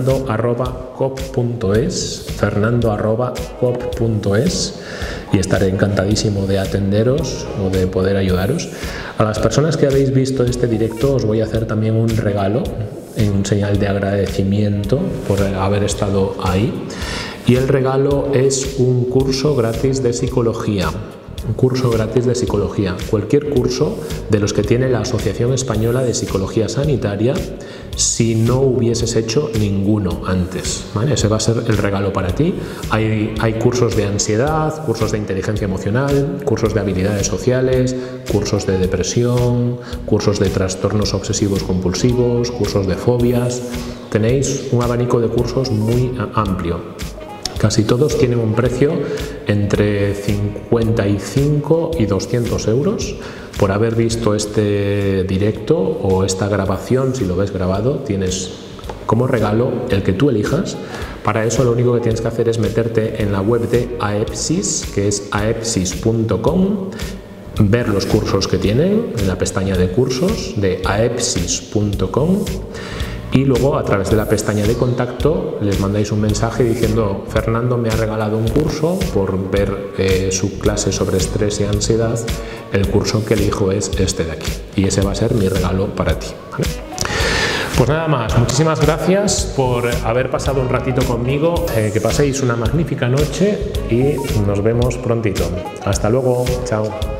fernando@coop.es, y estaré encantadísimo de atenderos o de poder ayudaros. A las personas que habéis visto este directo os voy a hacer también un regalo en señal de agradecimiento por haber estado ahí, y el regalo es un curso gratis de psicología. Un curso gratis de psicología, cualquier curso de los que tiene la Asociación Española de Psicología Sanitaria, si no hubieses hecho ninguno antes, ¿vale? Ese va a ser el regalo para ti. Hay cursos de ansiedad, cursos de inteligencia emocional, cursos de habilidades sociales, cursos de depresión, cursos de trastornos obsesivos compulsivos, cursos de fobias. Tenéis un abanico de cursos muy amplio. Casi todos tienen un precio entre 55 y 200 euros. Por haber visto este directo o esta grabación, si lo ves grabado, tienes como regalo el que tú elijas. Para eso lo único que tienes que hacer es meterte en la web de AEPSIS, que es aepsis.com, ver los cursos que tienen en la pestaña de cursos de aepsis.com. Y luego a través de la pestaña de contacto les mandáis un mensaje diciendo: Fernando me ha regalado un curso por ver su clase sobre estrés y ansiedad, el curso que elijo es este de aquí, y ese va a ser mi regalo para ti, ¿vale? Pues nada más, muchísimas gracias por haber pasado un ratito conmigo, que paséis una magnífica noche y nos vemos prontito. Hasta luego, chao.